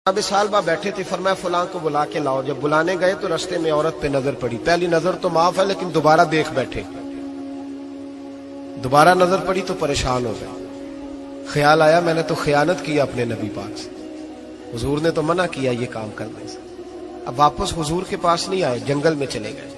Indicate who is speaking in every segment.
Speaker 1: اب سالبہ بیٹھے تھے، فرمایا فلاں کو بلا کے لاؤ۔ جب بلانے گئے تو رستے میں عورت پہ نظر پڑی، پہلی نظر تو معاف ہے لیکن دوبارہ دیکھ بیٹھے، دوبارہ نظر پڑی تو پریشان ہو گئے۔ خیال آیا میں نے تو خیانت کیا اپنے نبی پاک سے، حضور نے تو منع کیا یہ کام کرنے سے۔ اب واپس حضور کے پاس نہیں آئے، جنگل میں چلے گئے۔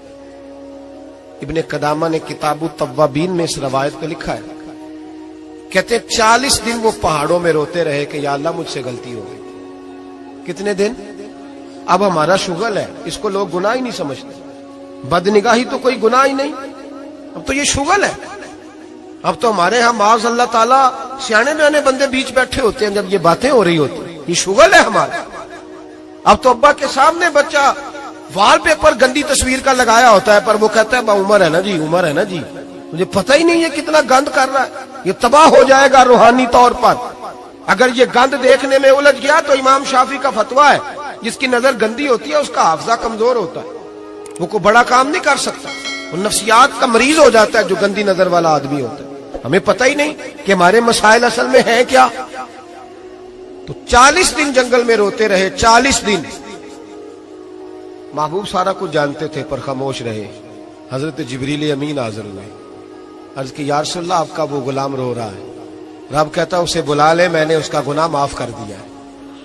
Speaker 1: ابن قدامہ نے کتاب التوابین میں اس روایت کو لکھا ہے، کہتے 40 دن وہ پہاڑوں میں روتے رہے کہ یا اللہ مجھ سے غلطی ہو گئی۔ کتنے دن؟ اب ہمارا شغل ہے، اس کو لوگ گناہ ہی نہیں سمجھتے، بدنگاہی تو کوئی گناہ ہی نہیں، اب تو یہ شغل ہے۔ اب تو ہمارے ہاں معاذ اللہ تعالیٰ سیانے بیانے بندے بیچ بیٹھے ہوتے ہیں جب یہ باتیں ہو رہی ہوتی ہیں، یہ شغل ہے ہمارا۔ اب تو ابا کے سامنے بچہ وال پیپر گندی تصویر کا لگایا ہوتا ہے، پر وہ کہتا ہے با عمر ہے نا جی، عمر ہے نا جی، مجھے پتہ ہی نہیں ہے کتنا گند کر رہا ہے، یہ تباہ ہو جائے گا روحانی طور پر۔ اگر یہ گند دیکھنے میں الجھ گیا تو امام شافعی کا فتویٰ ہے جس کی نظر گندی ہوتی ہے اس کا حافظہ کمزور ہوتا ہے، وہ کوئی بڑا کام نہیں کر سکتا، وہ نفسیات کا مریض ہو جاتا ہے جو گندی نظر والا آدمی ہوتا ہے۔ ہمیں پتہ ہی نہیں کہ ہمارے مسائل اصل میں ہیں کیا۔ تو 40 دن جنگل میں روتے رہے، 40 دن۔ محبوب سارا کچھ جانتے تھے پر خاموش رہے۔ حضرت جبریل امین حاضر ہوئے، عرض کی یا رسول اللہ آپ کا وہ غلام رو رہا ہے۔ رب کہتا اسے بلا لے، میں نے اس کا گناہ معاف کر دیا ہے۔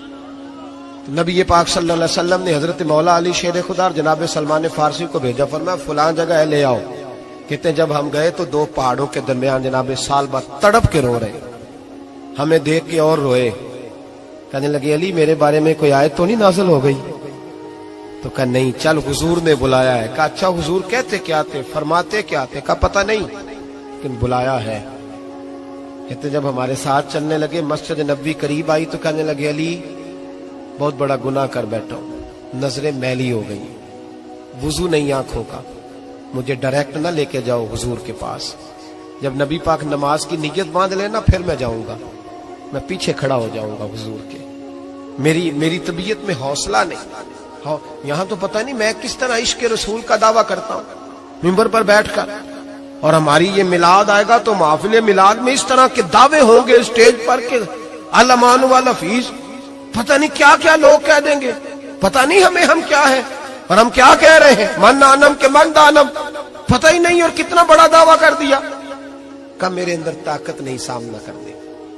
Speaker 1: تو نبی پاک صلی اللہ علیہ وسلم نے حضرت مولا علی شیر خدا اور جناب سلمان فارسی کو بھیجا، فرمایا فلاں جگہ ہے لے آؤ۔ کہتے ہیں جب ہم گئے تو 2 پہاڑوں کے درمیان جناب سالبہ تڑپ کے رو رہے، ہمیں دیکھ کے اور روئے، کہنے لگے علی میرے بارے میں کوئی آیت تو نہیں نازل ہو گئی؟ تو کہا نہیں، چل حضور نے بلایا ہے۔ کہا اچھا حضور کہتے کیا تھے، فرماتے کیا تھے؟ کہا پتہ نہیں لیکن بلایا ہے۔ کہتے جب ہمارے ساتھ چلنے لگے مسجد نبوی قریب آئی تو کہنے لگے علی بہت بڑا گناہ کر بیٹھا ہوں، نظریں میلی ہو گئی، وضو نہیں آنکھوں کا، مجھے ڈائریکٹ نہ لے کے جاؤ حضور کے پاس، جب نبی پاک نماز کی نیت باندھ لینا پھر میں جاؤں گا، میں پیچھے کھڑا ہو جاؤں گا حضور کے، میری طبیعت میں حوصلہ نہیں۔ یہاں تو پتہ نہیں میں کس طرح عشق رسول کا دعویٰ کرتا ہوں ممبر پر بیٹھ کر، اور ہماری یہ میلاد آئے گا تو محفل میلاد میں اس طرح کے دعوے ہوں گے اسٹیج پر کہ علمان والحفیظ، پتہ نہیں کیا کیا لوگ کہہ دیں گے، پتہ نہیں ہم کیا ہیں اور ہم کیا کہہ رہے ہیں، من آنم کے من دانم، پتہ ہی نہیں اور کتنا بڑا دعویٰ کر دیا۔ کہ میرے اندر طاقت نہیں سامنا کرنے۔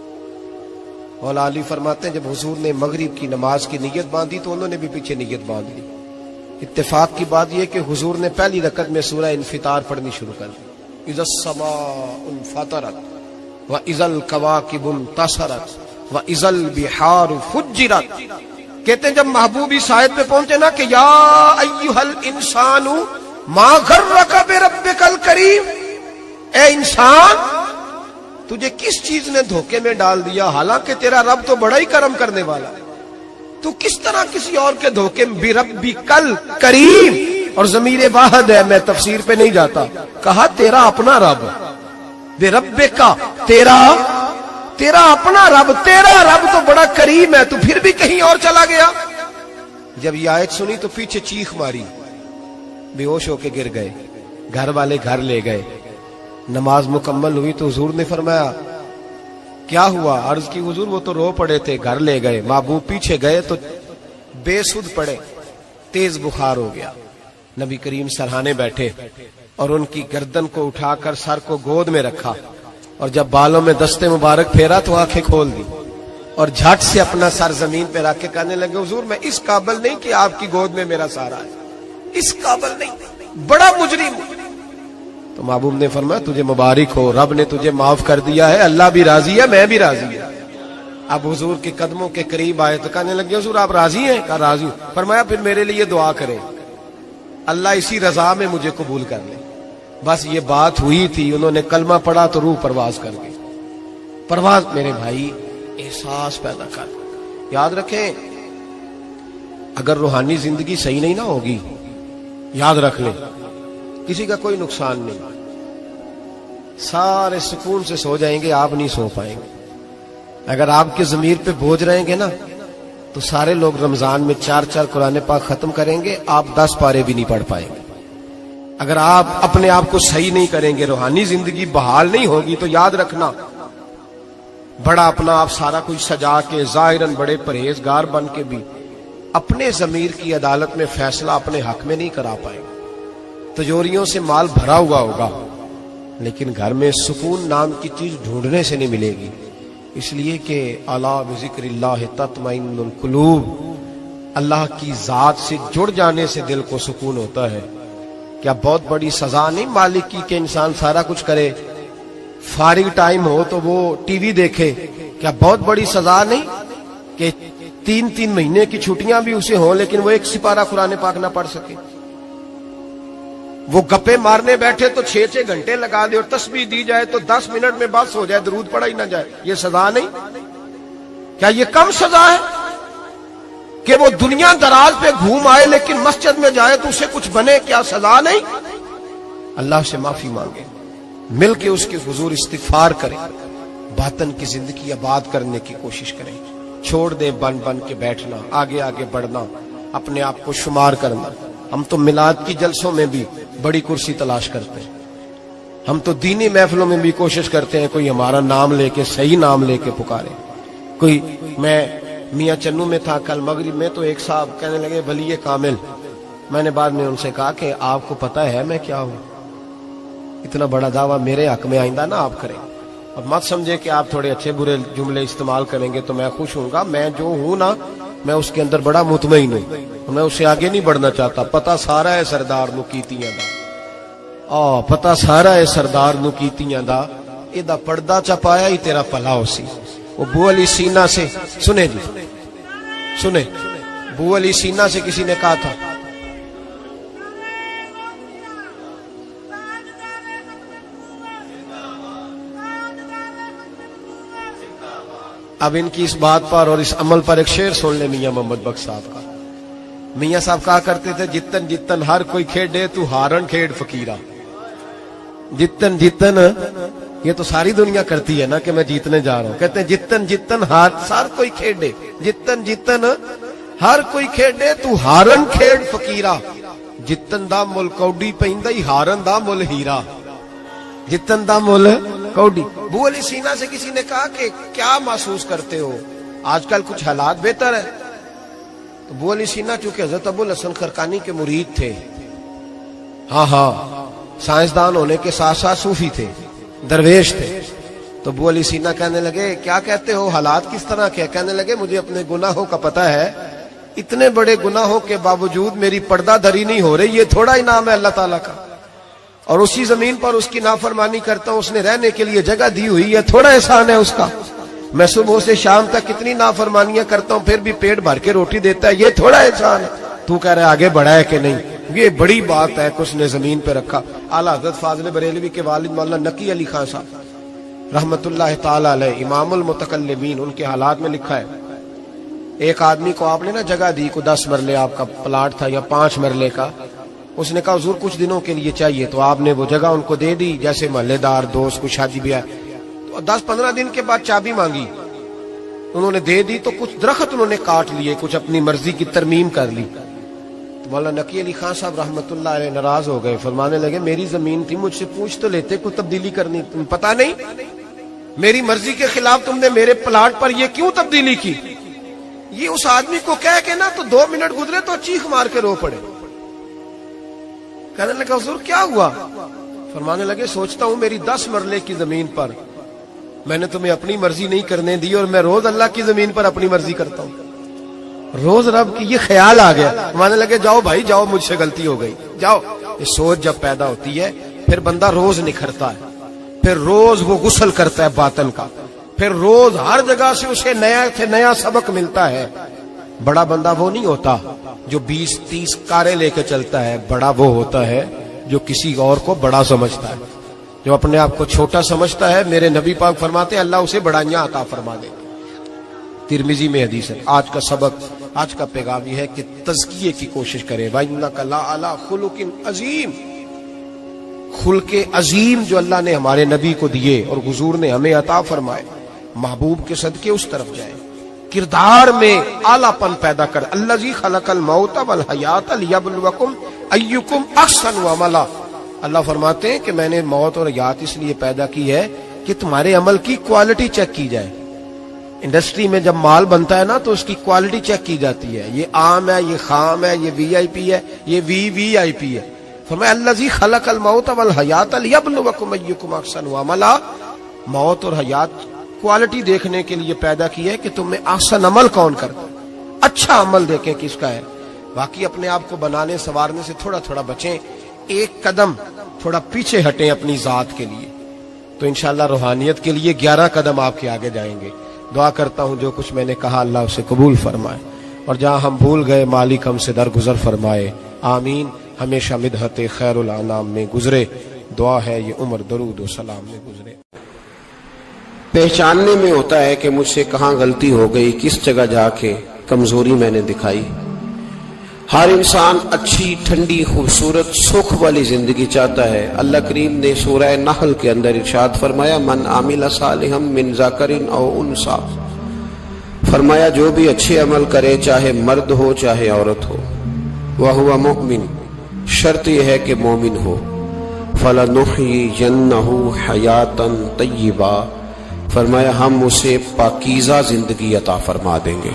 Speaker 1: مولا علی فرماتے ہیں جب حضور نے مغرب کی نماز کی نیت باندھی تو انہوں نے بھی پیچھے نیت باندھ لی۔ اتفاق کی بات یہ کہ حضور نے پہلی رکعت میں سورہ انفطار پڑھنی شروع کر دی، اذا السماء انفطرت واذا الكواكب انتصرت واذا البحار فجرت۔ کہتے ہیں جب محبوب اس آیت پہ پہنچے نا کہ یا ایھا الانسان ما غرک بربک الکریم، اے انسان تجھے کس چیز نے دھوکے میں ڈال دیا، حالانکہ تیرا رب تو بڑا ہی کرم کرنے والا ہے، تو کس طرح کسی اور کے دھوکے میں، بربک الکریم، اور ضمیر واحد ہے، میں تفسیر پہ نہیں جاتا، کہا تیرا اپنا رب، بے رب کا، تیرا اپنا رب، تیرا رب تو بڑا کریم ہے، تو پھر بھی کہیں اور چلا گیا۔ جب یہ آیت سنی تو پیچھے چیخ ماری، بے ہوش ہو کے گر گئے، گھر والے گھر لے گئے۔ نماز مکمل ہوئی تو حضور نے فرمایا کیا ہوا؟ عرض کی حضور وہ تو رو پڑے تھے، گھر لے گئے۔ محبوب پیچھے گئے تو بے سدھ پڑے، تیز بخار ہو گیا۔ نبی کریم سرہانے بیٹھے اور ان کی گردن کو اٹھا کر سر کو گود میں رکھا، اور جب بالوں میں دستے مبارک پھیرا تو آنکھیں کھول دی اور جھٹ سے اپنا سر زمین پہ رکھ کے کہنے لگے حضور میں اس قابل نہیں کہ آپ کی گود میں میرا سارا ہے، اس قابل نہیں، بڑا مجرم ہوں۔ تو محبوب نے فرمایا تجھے مبارک ہو، رب نے تجھے معاف کر دیا ہے، اللہ بھی راضی ہے، میں بھی راضی ہوں۔ اب حضور کے قدموں کے قریب آئے تو کہنے لگے حضور آپ راضی ہیں؟ کہا راضی ہوں۔ فرمایا پھر میرے لیے دعا کریں، اللہ اسی رضا میں مجھے قبول کر لے۔ بس یہ بات ہوئی تھی، انہوں نے کلمہ پڑھا تو روح پرواز کر گئی۔ پرواز میرے بھائی احساس پیدا کر، یاد رکھیں اگر روحانی زندگی صحیح نہیں نہ ہوگی، یاد رکھ لیں کسی کا کوئی نقصان نہیں، سارے سکون سے سو جائیں گے، آپ نہیں سو پائیں گے۔ اگر آپ کے ضمیر پہ بوجھ رہیں گے نا تو سارے لوگ رمضان میں 4 قرآن پاک ختم کریں گے، آپ 10 پارے بھی نہیں پڑھ پائیں گے۔ اگر آپ اپنے آپ کو صحیح نہیں کریں گے، روحانی زندگی بحال نہیں ہوگی، تو یاد رکھنا بڑا اپنا آپ سارا کچھ سجا کے ظاہراً بڑے پرہیزگار بن کے بھی اپنے ضمیر کی عدالت میں فیصلہ اپنے حق میں نہیں کرا پائے. تجوریوں سے مال بھرا ہوا ہوگا لیکن گھر میں سکون نام کی چیز ڈھونڈنے سے نہیں ملے گی. اس لیے کہ الا بذکر اللہ تطمئن القلوب، اللہ کی ذات سے جڑ جانے سے دل کو سکون ہوتا ہے. کیا بہت بڑی سزا نہیں مالک کی کہ انسان سارا کچھ کرے، فارغ ٹائم ہو تو وہ ٹی وی دیکھے؟ کیا بہت بڑی سزا نہیں کہ 3 مہینے کی چھٹیاں بھی اسے ہوں لیکن وہ ایک سپارہ قرآن پاک نہ پڑھ سکے؟ وہ گپے مارنے بیٹھے تو 6 گھنٹے لگا دے اور تسبیح دی جائے تو 10 منٹ میں بس ہو جائے، درود پڑھا ہی نہ جائے. یہ سزا نہیں؟ کیا یہ کم سزا ہے کہ وہ دنیا دراز پہ گھوم آئے لیکن مسجد میں جائے تو اسے کچھ بنے؟ کیا سزا نہیں؟ اللہ سے معافی مانگے، مل کے اس کے حضور استغفار کریں، باطن کی زندگی آباد کرنے کی کوشش کریں. چھوڑ دیں بن کے بیٹھنا، آگے آگے بڑھنا، اپنے آپ کو شمار کرنا. ہم تو میلاد کی جلسوں میں بھی بڑی کرسی تلاش کرتے ہیں، ہم تو دینی محفلوں میں بھی کوشش کرتے ہیں کوئی ہمارا نام لے کے، صحیح نام لے کے پکارے. کوئی، میں میاں چنو میں تھا کل مغرب میں، تو ایک صاحب کہنے لگے ولی کامل. میں نے بعد میں ان سے کہا کہ آپ کو پتہ ہے میں کیا ہوں؟ اتنا بڑا دعویٰ میرے حق میں آئندہ نہ آپ کریں. اب مت سمجھے کہ آپ تھوڑے اچھے برے جملے استعمال کریں گے تو میں خوش ہوں گا. میں جو ہوں نا، میں اس کے اندر بڑا مطمئن ہوں، میں اس سے آگے نہیں بڑھنا چاہتا. پتہ سارا ہے سردار نو کیتیاں دا، پتہ سارا ہے سردار نو کیتیاں دا، ایدہ پردہ چپایا ہی تیرا پلا ہو سی. وہ بو علی سینہ سے سنے جی، سنے، بو علی سینہ سے کسی نے کہا تھا اب ان کی اس بات پر اور اس عمل پر ایک شعر سن لے میاں محمد بخش صاحب کا. میاں صاحب کہا کرتے تھے جتن جتن ہر کوئی کھیڈے تو ہارن کھیڈ فقیرہ. جتن جتن، یہ تو ساری دنیا کرتی ہے نا کہ میں جیتنے جا رہا ہوں. کہتے ہیں جتن جتن ہر کوئی کھیڈے، جتن جتن ہر کوئی کھیڈے تو ہارن کھیڈ فقیرہ. جتن دا مل کوڈی پیندا ہی ہارن دا مل ہیرا. جتن دا مل کوڈی. بو علی سینہ سے کسی نے کہا کہ کیا محسوس کرتے ہو آج کل کچھ حالات بہتر ہے؟ تو بو علی سینہ چونکہ حضرت ابو الحسن خرقانی کے مرید تھے، ہاں سائنسدان ہونے کے ساتھ ساتھ صوفی تھے، درویش تھے. تو بو علی سینہ کہنے لگے کیا کہتے ہو، حالات کس طرح کے؟ کہنے لگے مجھے اپنے گناہوں کا پتہ ہے، اتنے بڑے گناہوں کے باوجود میری پردہ دری نہیں ہو رہی. یہ تھوڑا انعام ہے اللہ تعالیٰ کا، اور اسی زمین پر اس کی نافرمانی کرتا ہوں، اس نے رہنے کے لیے جگہ دی ہوئی ہے، تھوڑا احسان ہے اس کا. میں صبح سے شام تک کتنی نافرمانیاں کرتا ہوں پھر بھی پیٹ بھر کے روٹی دیتا ہے، یہ تھوڑا احسان ہے. تو کہہ رہے آگے بڑھا ہے کہ نہیں؟ یہ بڑی بات ہے کہ اس نے زمین پہ رکھا. اعلیٰ حضرت فاضل بریلوی کے والد مولانا نقی علی خان صاحب رحمت اللہ تعالی علیہ، امام المتکلمین، ان کے حالات میں لکھا ہے ایک آدمی کو آپ نے نا جگہ دی، کو 10 مرلے آپ کا پلاٹ تھا یا 5 مرلے کا. اس نے کہا حضور کچھ دنوں کے لیے چاہیے، تو آپ نے وہ جگہ ان کو دے دی. جیسے محلے دار دوست کو شادی بھی ہے تو 10-15 دن کے بعد چابی مانگی، انہوں نے دے دی تو کچھ درخت انہوں نے کاٹ لیے، کچھ اپنی مرضی کی ترمیم کر لی. تو مولانا نقی علی خان صاحب رحمت اللہ علیہ ناراض ہو گئے، فرمانے لگے میری زمین تھی، مجھ سے پوچھ تو لیتے کوئی تبدیلی کرنی، تم پتہ نہیں میری مرضی کے خلاف تم نے میرے پلاٹ پر یہ کیوں تبدیلی کی؟ یہ اس آدمی کو کہہ کے نا تو 2 منٹ گزرے تو چیخ مار کے رو پڑے. کہنے لگا حضور کیا ہوا؟ فرمانے لگے سوچتا ہوں میری 10 مرلے کی زمین پر میں نے تمہیں اپنی مرضی نہیں کرنے دی، اور میں روز اللہ کی زمین پر اپنی مرضی کرتا ہوں. روز رب کی یہ خیال آ گیا، فرمانے لگے جاؤ بھائی جاؤ، مجھ سے غلطی ہو گئی، جاؤ. یہ سوچ جب پیدا ہوتی ہے پھر بندہ روز نکھرتا ہے، پھر روز وہ غسل کرتا ہے باطن کا، پھر روز ہر جگہ سے اسے نیا سے نیا سبق ملتا ہے. بڑا بندہ وہ نہیں ہوتا جو 20-30 کاریں لے کے چلتا ہے، بڑا وہ ہوتا ہے جو کسی اور کو بڑا سمجھتا ہے. جو اپنے آپ کو چھوٹا سمجھتا ہے، میرے نبی پاک فرماتے ہیں اللہ اسے بڑائیاں عطا فرما دے. ترمذی میں حدیث ہے. آج کا سبق، آج کا پیغام یہ ہے کہ تزکیے کی کوشش کریں. وَإِنَّكَ لَعَلَىٰ خُلُقٍ عَظِيمٍ. خلق عظیم جو اللہ نے ہمارے نبی کو دیے اور حضور نے ہمیں عطا فرمائے، محبوب کے صدقے اس طرف جائیں. کردار میں اعلیٰ پن پیدا کر. الذی خلق الموت والحیات لیبلوکم ایکم احسن عملا. اللہ فرماتے ہیں کہ میں نے موت اور حیات اس لیے پیدا کی ہے کہ تمہارے عمل کی کوالٹی چیک کی جائے. انڈسٹری میں جب مال بنتا ہے نا تو اس کی کوالٹی چیک کی جاتی ہے، یہ عام ہے، یہ خام ہے، یہ وی آئی پی ہے، یہ وی آئی پی ہے۔ فرمایا الذی خلق الموت والحیات لیبلوکم ایکم احسن عملا، موت اور حیات کوالٹی دیکھنے کے لیے پیدا کی ہے کہ تم میں احسن عمل کون کرتا ہے، اچھا عمل دیکھیں کس کا ہے۔ باقی اپنے آپ کو بنانے سنوارنے سے تھوڑا تھوڑا بچیں، ایک قدم تھوڑا پیچھے ہٹیں اپنی ذات کے لیے، تو انشاءاللہ روحانیت کے لیے 11 قدم آپ کے آگے جائیں گے۔ دعا کرتا ہوں جو کچھ میں نے کہا اللہ اسے قبول فرمائے، اور جہاں ہم بھول گئے مالک ہم سے درگزر فرمائے، آمین۔ ہمیشہ مدحت خیر الانام میں گزرے، دعا ہے یہ عمر درود و سلام میں گزرے۔
Speaker 2: پہچاننے میں ہوتا ہے کہ مجھ سے کہاں غلطی ہو گئی، کس جگہ جا کے کمزوری میں نے دکھائی۔ ہر انسان اچھی، ٹھنڈی، خوبصورت، سکھ والی زندگی چاہتا ہے۔ اللہ کریم نے سورہ نحل کے اندر ارشاد فرمایا من عامل صالحا من ذکر او انثی، فرمایا جو بھی اچھے عمل کرے چاہے مرد ہو چاہے عورت ہو، وہو مؤمن، شرط یہ ہے کہ مومن ہو، فلنحیینہ حیاتا طیبہ، فرمایا ہم اسے پاکیزہ زندگی عطا فرما دیں گے،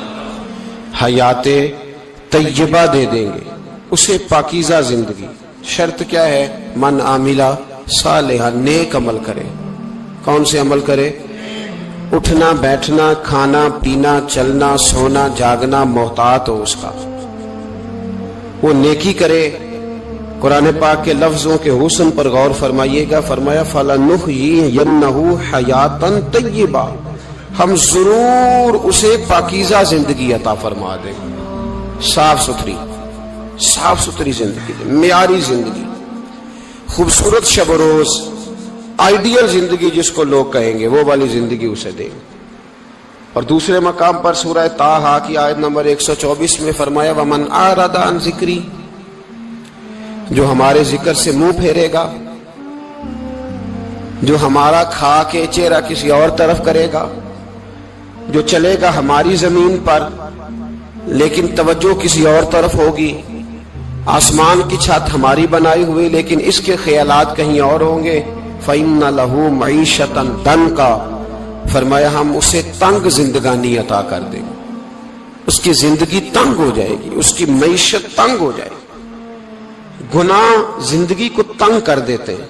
Speaker 2: حیات طیبہ دے دیں گے اسے، پاکیزہ زندگی۔ شرط کیا ہے؟ من عاملہ صالحا، نیک عمل کرے۔ کون سے عمل کرے؟ اٹھنا بیٹھنا، کھانا پینا، چلنا سونا جاگنا محتاط ہو اس کا، وہ نیکی کرے۔ قرآن پاک کے لفظوں کے حسن پر غور فرمائیے گا، فرمایا فَلَنُحْيِيَنَّهُ حَيَاتًا طَيِّبَةً، ہم ضرور اسے پاکیزہ زندگی عطا فرما دیں گے، صاف ستھری زندگی، معیاری زندگی، خوبصورت شب و روز، آئیڈیل زندگی جس کو لوگ کہیں گے وہ والی زندگی اسے دیں گے۔ اور دوسرے مقام پر سورہ طٰہٰ کی آیت نمبر 124 میں فرمایا وَمَنْ أَعْرَضَ عَنْ ذِكْرِی، جو ہمارے ذکر سے منہ پھیرے گا، جو ہمارا کھا کے چہرہ کسی اور طرف کرے گا، جو چلے گا ہماری زمین پر لیکن توجہ کسی اور طرف ہوگی، آسمان کی چھت ہماری بنائی ہوئی لیکن اس کے خیالات کہیں اور ہوں گے، فَإِنَّ لَهُ مَعِيشَةً ضَنْكًا، فرمایا ہم اسے تنگ زندگانی عطا کر دیں گے، اس کی زندگی تنگ ہو جائے گی، اس کی معیشت تنگ ہو جائے گی۔ گناہ زندگی کو تنگ کر دیتے ہیں،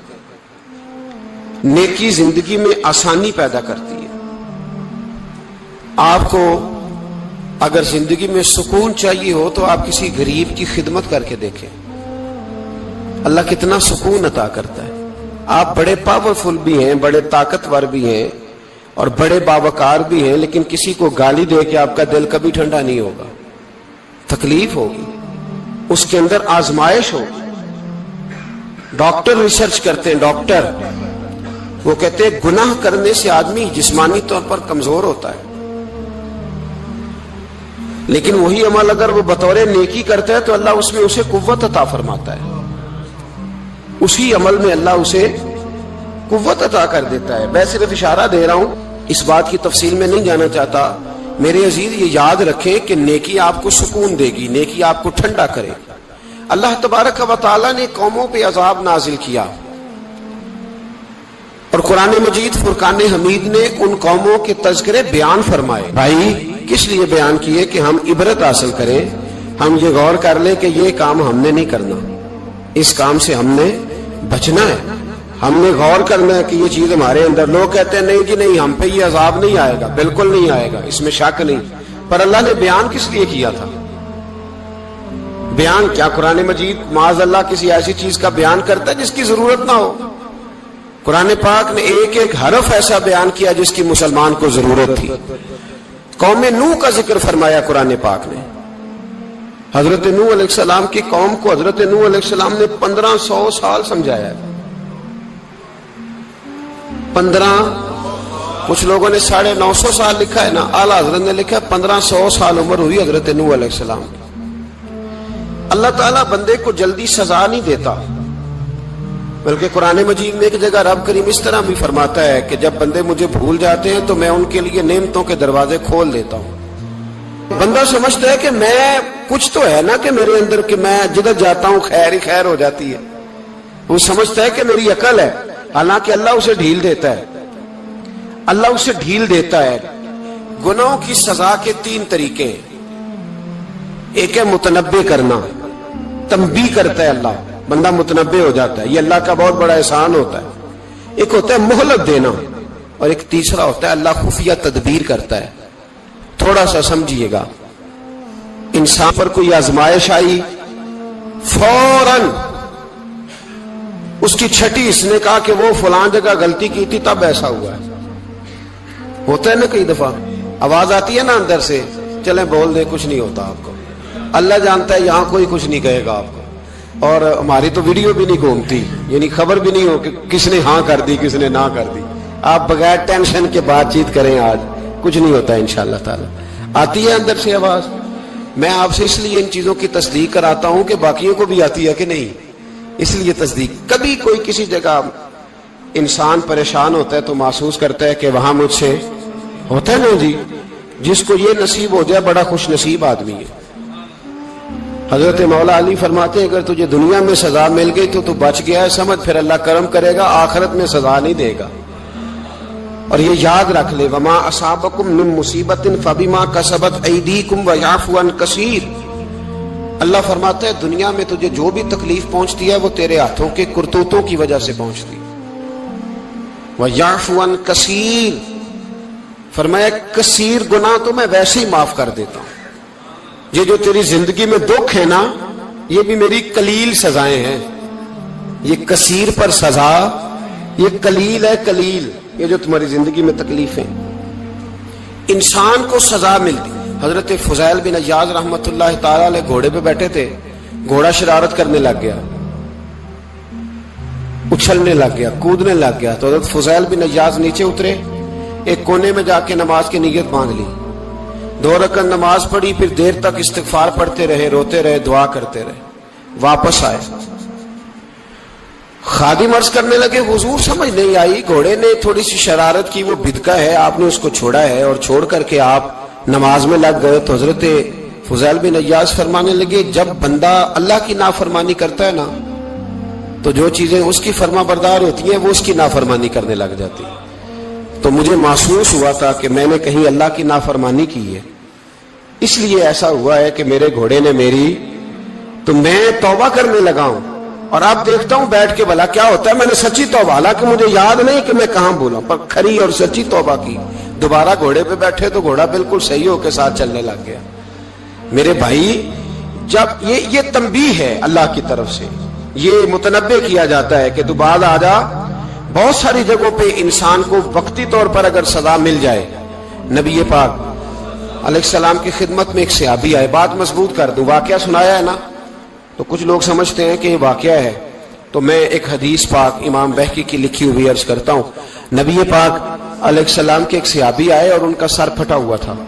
Speaker 2: نیکی زندگی میں آسانی پیدا کرتی ہے۔ آپ کو اگر زندگی میں سکون چاہیے ہو تو آپ کسی غریب کی خدمت کر کے دیکھیں، اللہ کتنا سکون عطا کرتا ہے۔ آپ بڑے پاورفل بھی ہیں، بڑے طاقتور بھی ہیں اور بڑے باوقار بھی ہیں، لیکن کسی کو گالی دے کے آپ کا دل کبھی ٹھنڈا نہیں ہوگا، تکلیف ہوگی، اس کے اندر آزمائش ہوگی۔ ڈاکٹر ریسرچ کرتے ہیں، ڈاکٹر وہ کہتے ہیں گناہ کرنے سے آدمی جسمانی طور پر کمزور ہوتا ہے، لیکن وہی عمل اگر وہ بطور نیکی کرتا ہے تو اللہ اس میں اسے قوت عطا فرماتا ہے، اسی عمل میں اللہ اسے قوت عطا کر دیتا ہے۔ میں صرف اشارہ دے رہا ہوں، اس بات کی تفصیل میں نہیں جانا چاہتا۔ میرے عزیز یہ یاد رکھیں کہ نیکی آپ کو سکون دے گی، نیکی آپ کو ٹھنڈا کرے گی۔ اللہ تبارک و تعالی نے قوموں پہ عذاب نازل کیا اور قرآن مجید فرقان حمید نے ان قوموں کے تذکرے بیان فرمائے۔ بھائی کس لیے بیان کیے؟ کہ ہم عبرت حاصل کریں، ہم یہ غور کر لیں کہ یہ کام ہم نے نہیں کرنا، اس کام سے ہم نے بچنا ہے، ہم نے غور کرنا ہے کہ یہ چیز ہمارے اندر۔ لوگ کہتے ہیں نہیں جی نہیں، ہم پہ یہ عذاب نہیں آئے گا، بالکل نہیں آئے گا، اس میں شک نہیں۔ پر اللہ نے بیان کس لیے کیا تھا؟ بیان کیا قرآن مجید معاذ اللہ کسی ایسی چیز کا بیان کرتا ہے جس کی ضرورت نہ ہو؟ قرآن پاک نے ایک ایک حرف ایسا بیان کیا جس کی مسلمان کو ضرورت تھی۔ قوم نوح کا ذکر فرمایا قرآن پاک نے، حضرت نوح علیہ السلام کی قوم کو حضرت نوح علیہ السلام نے 1500 سال سمجھایا ہے۔ کچھ لوگوں نے 950 سال لکھا ہے نا، اعلیٰ حضرت نے لکھا 1500 سال عمر ہوئی حضرت نوح علیہ السلام کی۔ اللہ تعالیٰ بندے کو جلدی سزا نہیں دیتا، بلکہ قرآن مجید میں ایک جگہ رب کریم اس طرح بھی فرماتا ہے کہ جب بندے مجھے بھول جاتے ہیں تو میں ان کے لیے نعمتوں کے دروازے کھول دیتا ہوں۔ بندہ سمجھتا ہے کہ میں کچھ تو ہے نا کہ میرے اندر کہ میں جدھر جاتا ہوں خیر ہی خیر ہو جاتی ہے، وہ سمجھتا ہے کہ میری عقل ہے، حالانکہ اللہ اسے ڈھیل دیتا ہے، اللہ اسے ڈھیل دیتا ہے۔ गुनाहों की सजा के 3 तरीके हैं। एक है मुतनब्बे करना, तंबी करता है अल्लाह, बंदा मुतनब्बे हो जाता है, ये अल्लाह का बहुत बड़ा एहसान होता है। एक होता है मोहलत देना, और एक तीसरा होता है अल्लाह खुफिया तदबीर करता है। थोड़ा सा समझिएगा, इंसान पर कोई आजमाइश आई, फौरन उसकी छठी इसने कहा कि वो फलां जगह गलती की थी तब ऐसा हुआ है। होता है ना, कई दफा आवाज आती है ना अंदर से, चले बोल दे, कुछ नहीं होता आपको, अल्लाह जानता है, यहां कोई कुछ नहीं कहेगा आपको। और हमारी तो वीडियो भी नहीं घूमती, यानी खबर भी नहीं हो कि किसने हाँ कर दी किसने ना कर दी। आप बगैर टेंशन के बातचीत करें, आज कुछ नहीं होता इंशाअल्लाह ताला। आती है अंदर से आवाज। मैं आपसे इसलिए इन चीजों की तस्दीक कराता हूं कि बाकियों को भी आती है कि नहीं, इसलिए तस्दीक। कभी कोई किसी जगह इंसान परेशान होता है तो महसूस करता है कि वहां मुझसे होता है ना जी, जिसको ये नसीब हो जाए बड़ा खुश नसीब आदमी है। हजरत मौला अली फरमाते हैं, अगर तुझे दुनिया में सजा मिल गई तो तू बच गया है, समझ, फिर अल्लाह करम करेगा, आखिरत में सजा नहीं देगा। और ये याद रख ले, वमा असाबकुम मिन मुसीबतिन फबिमा कसबत ऐदीकुम व याफू अन कसीर। अल्लाह फरमाता है, दुनिया में तुझे जो भी तकलीफ पहुंचती है वो तेरे हाथों के करतूतों की वजह से पहुंचती है। व याफू अन कसीर, फरमाया कसीर गुनाह तो मैं वैसे ही माफ कर देता हूं। ये जो तेरी जिंदगी में दुख है ना, ये भी मेरी कलील सजाएं हैं। ये कसीर पर सजा, ये कलील है, कलील, ये जो तुम्हारी जिंदगी में तकलीफ है। इंसान को सजा मिलती। हजरत फुजैल बिन अय्याज रहमतुल्लाह ताला अलैह घोड़े पे बैठे थे, घोड़ा शरारत करने लग गया, उछलने लग गया, कूदने लग गया। तो हजरत फुजैल बिन अय्याज नीचे उतरे, एक कोने में जाके नमाज की नीयत बांध ली, 2 रकात नमाज पढ़ी, फिर देर तक इस्तिगफार पढ़ते रहे, रोते रहे, दुआ करते रहे, वापस आए। खादिम अर्ज करने लगे, हुजूर समझ नहीं आई, घोड़े ने थोड़ी सी शरारत की, वो बिदका है, आपने उसको छोड़ा है और छोड़ करके आप नमाज में लग गए। तो हजरत फुजैल बिन अय्याज फरमाने लगे, जब बंदा अल्लाह की नाफरमानी करता है ना, तो जो चीजें उसकी फर्मा बरदार होती हैं वो उसकी नाफरमानी करने लग जाती है। तो मुझे महसूस हुआ था कि मैंने कहीं अल्लाह की नाफरमानी की है, इसलिए ऐसा हुआ है कि मेरे घोड़े ने मेरी, तो मैं तौबा करने लगा हूं। और अब देखता हूं बैठ के भला क्या होता है। मैंने सच्ची तौबा, हालांकि मुझे याद नहीं कि मैं कहां बोला, पर खरी और सच्ची तौबा की। दोबारा घोड़े पे बैठे तो घोड़ा बिल्कुल सही होकर साथ चलने लग गया। मेरे भाई, जब ये तंबीह है अल्लाह की तरफ से, ये मुतनब्बे किया जाता है कि तू बाद आ जा। बहुत सारी जगहों पे इंसान को वक्ती तौर पर अगर सजा मिल जाए, नबी पाक अलैहिस्सलाम की खिदमत में एक सहाबी आए, बात मजबूत कर दूं, वाकया सुनाया है ना, तो कुछ लोग समझते हैं कि ये वाकया है, तो मैं एक हदीस पाक इमाम बहकी की लिखी हुई अर्ज करता हूं। नबी पाक अलैहिस्सलाम के एक सहाबी आए और उनका सर फटा हुआ था,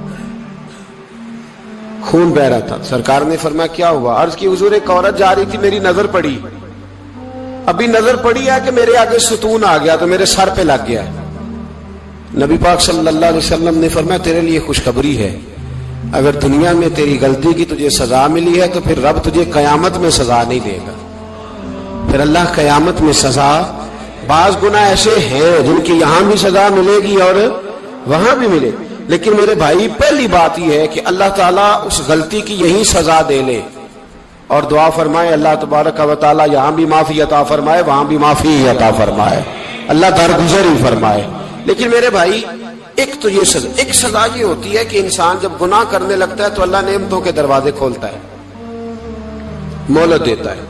Speaker 2: खून बह रहा था। सरकार ने फरमाया क्या हुआ? अर्ज की, हुजूर एक औरत जा रही थी, मेरी नजर पड़ी, अभी नजर पड़ी है कि मेरे आगे सुतून आ गया तो मेरे सर पे लग गया। नबी पाक सल्लल्लाहु अलैहि वसल्लम ने फरमाया, तेरे लिए खुशखबरी है, अगर दुनिया में तेरी गलती की तुझे सजा मिली है तो फिर रब तुझे कयामत में सजा नहीं देगा। फिर अल्लाह कयामत में सजा, बाज गुनाह ऐसे हैं जिनकी यहां भी सजा मिलेगी और वहां भी मिले। लेकिन मेरे भाई, पहली बात यह है कि अल्लाह ताला उस गलती की यही सजा दे ले और दुआ फरमाए, अल्लाह तबारक व तआला यहां भी माफी अता फरमाए, वहां भी माफी अता फरमाए, अल्लाह दरगुजर ही फरमाए। लेकिन मेरे भाई, एक तो ये सजा, एक सजा ये होती है कि इंसान जब गुनाह करने लगता है तो अल्लाह नेमतों के दरवाजे खोलता है, मोहलत देता है।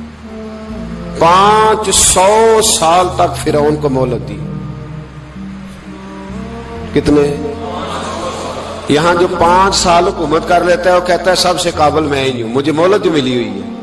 Speaker 2: 500 साल तक फिरौन को मोहलत दी। कितने? यहां जो 5 साल हुकूमत कर लेता है वो कहता है सबसे काबिल मैं ही हूं, मुझे मोहलत मिली हुई है।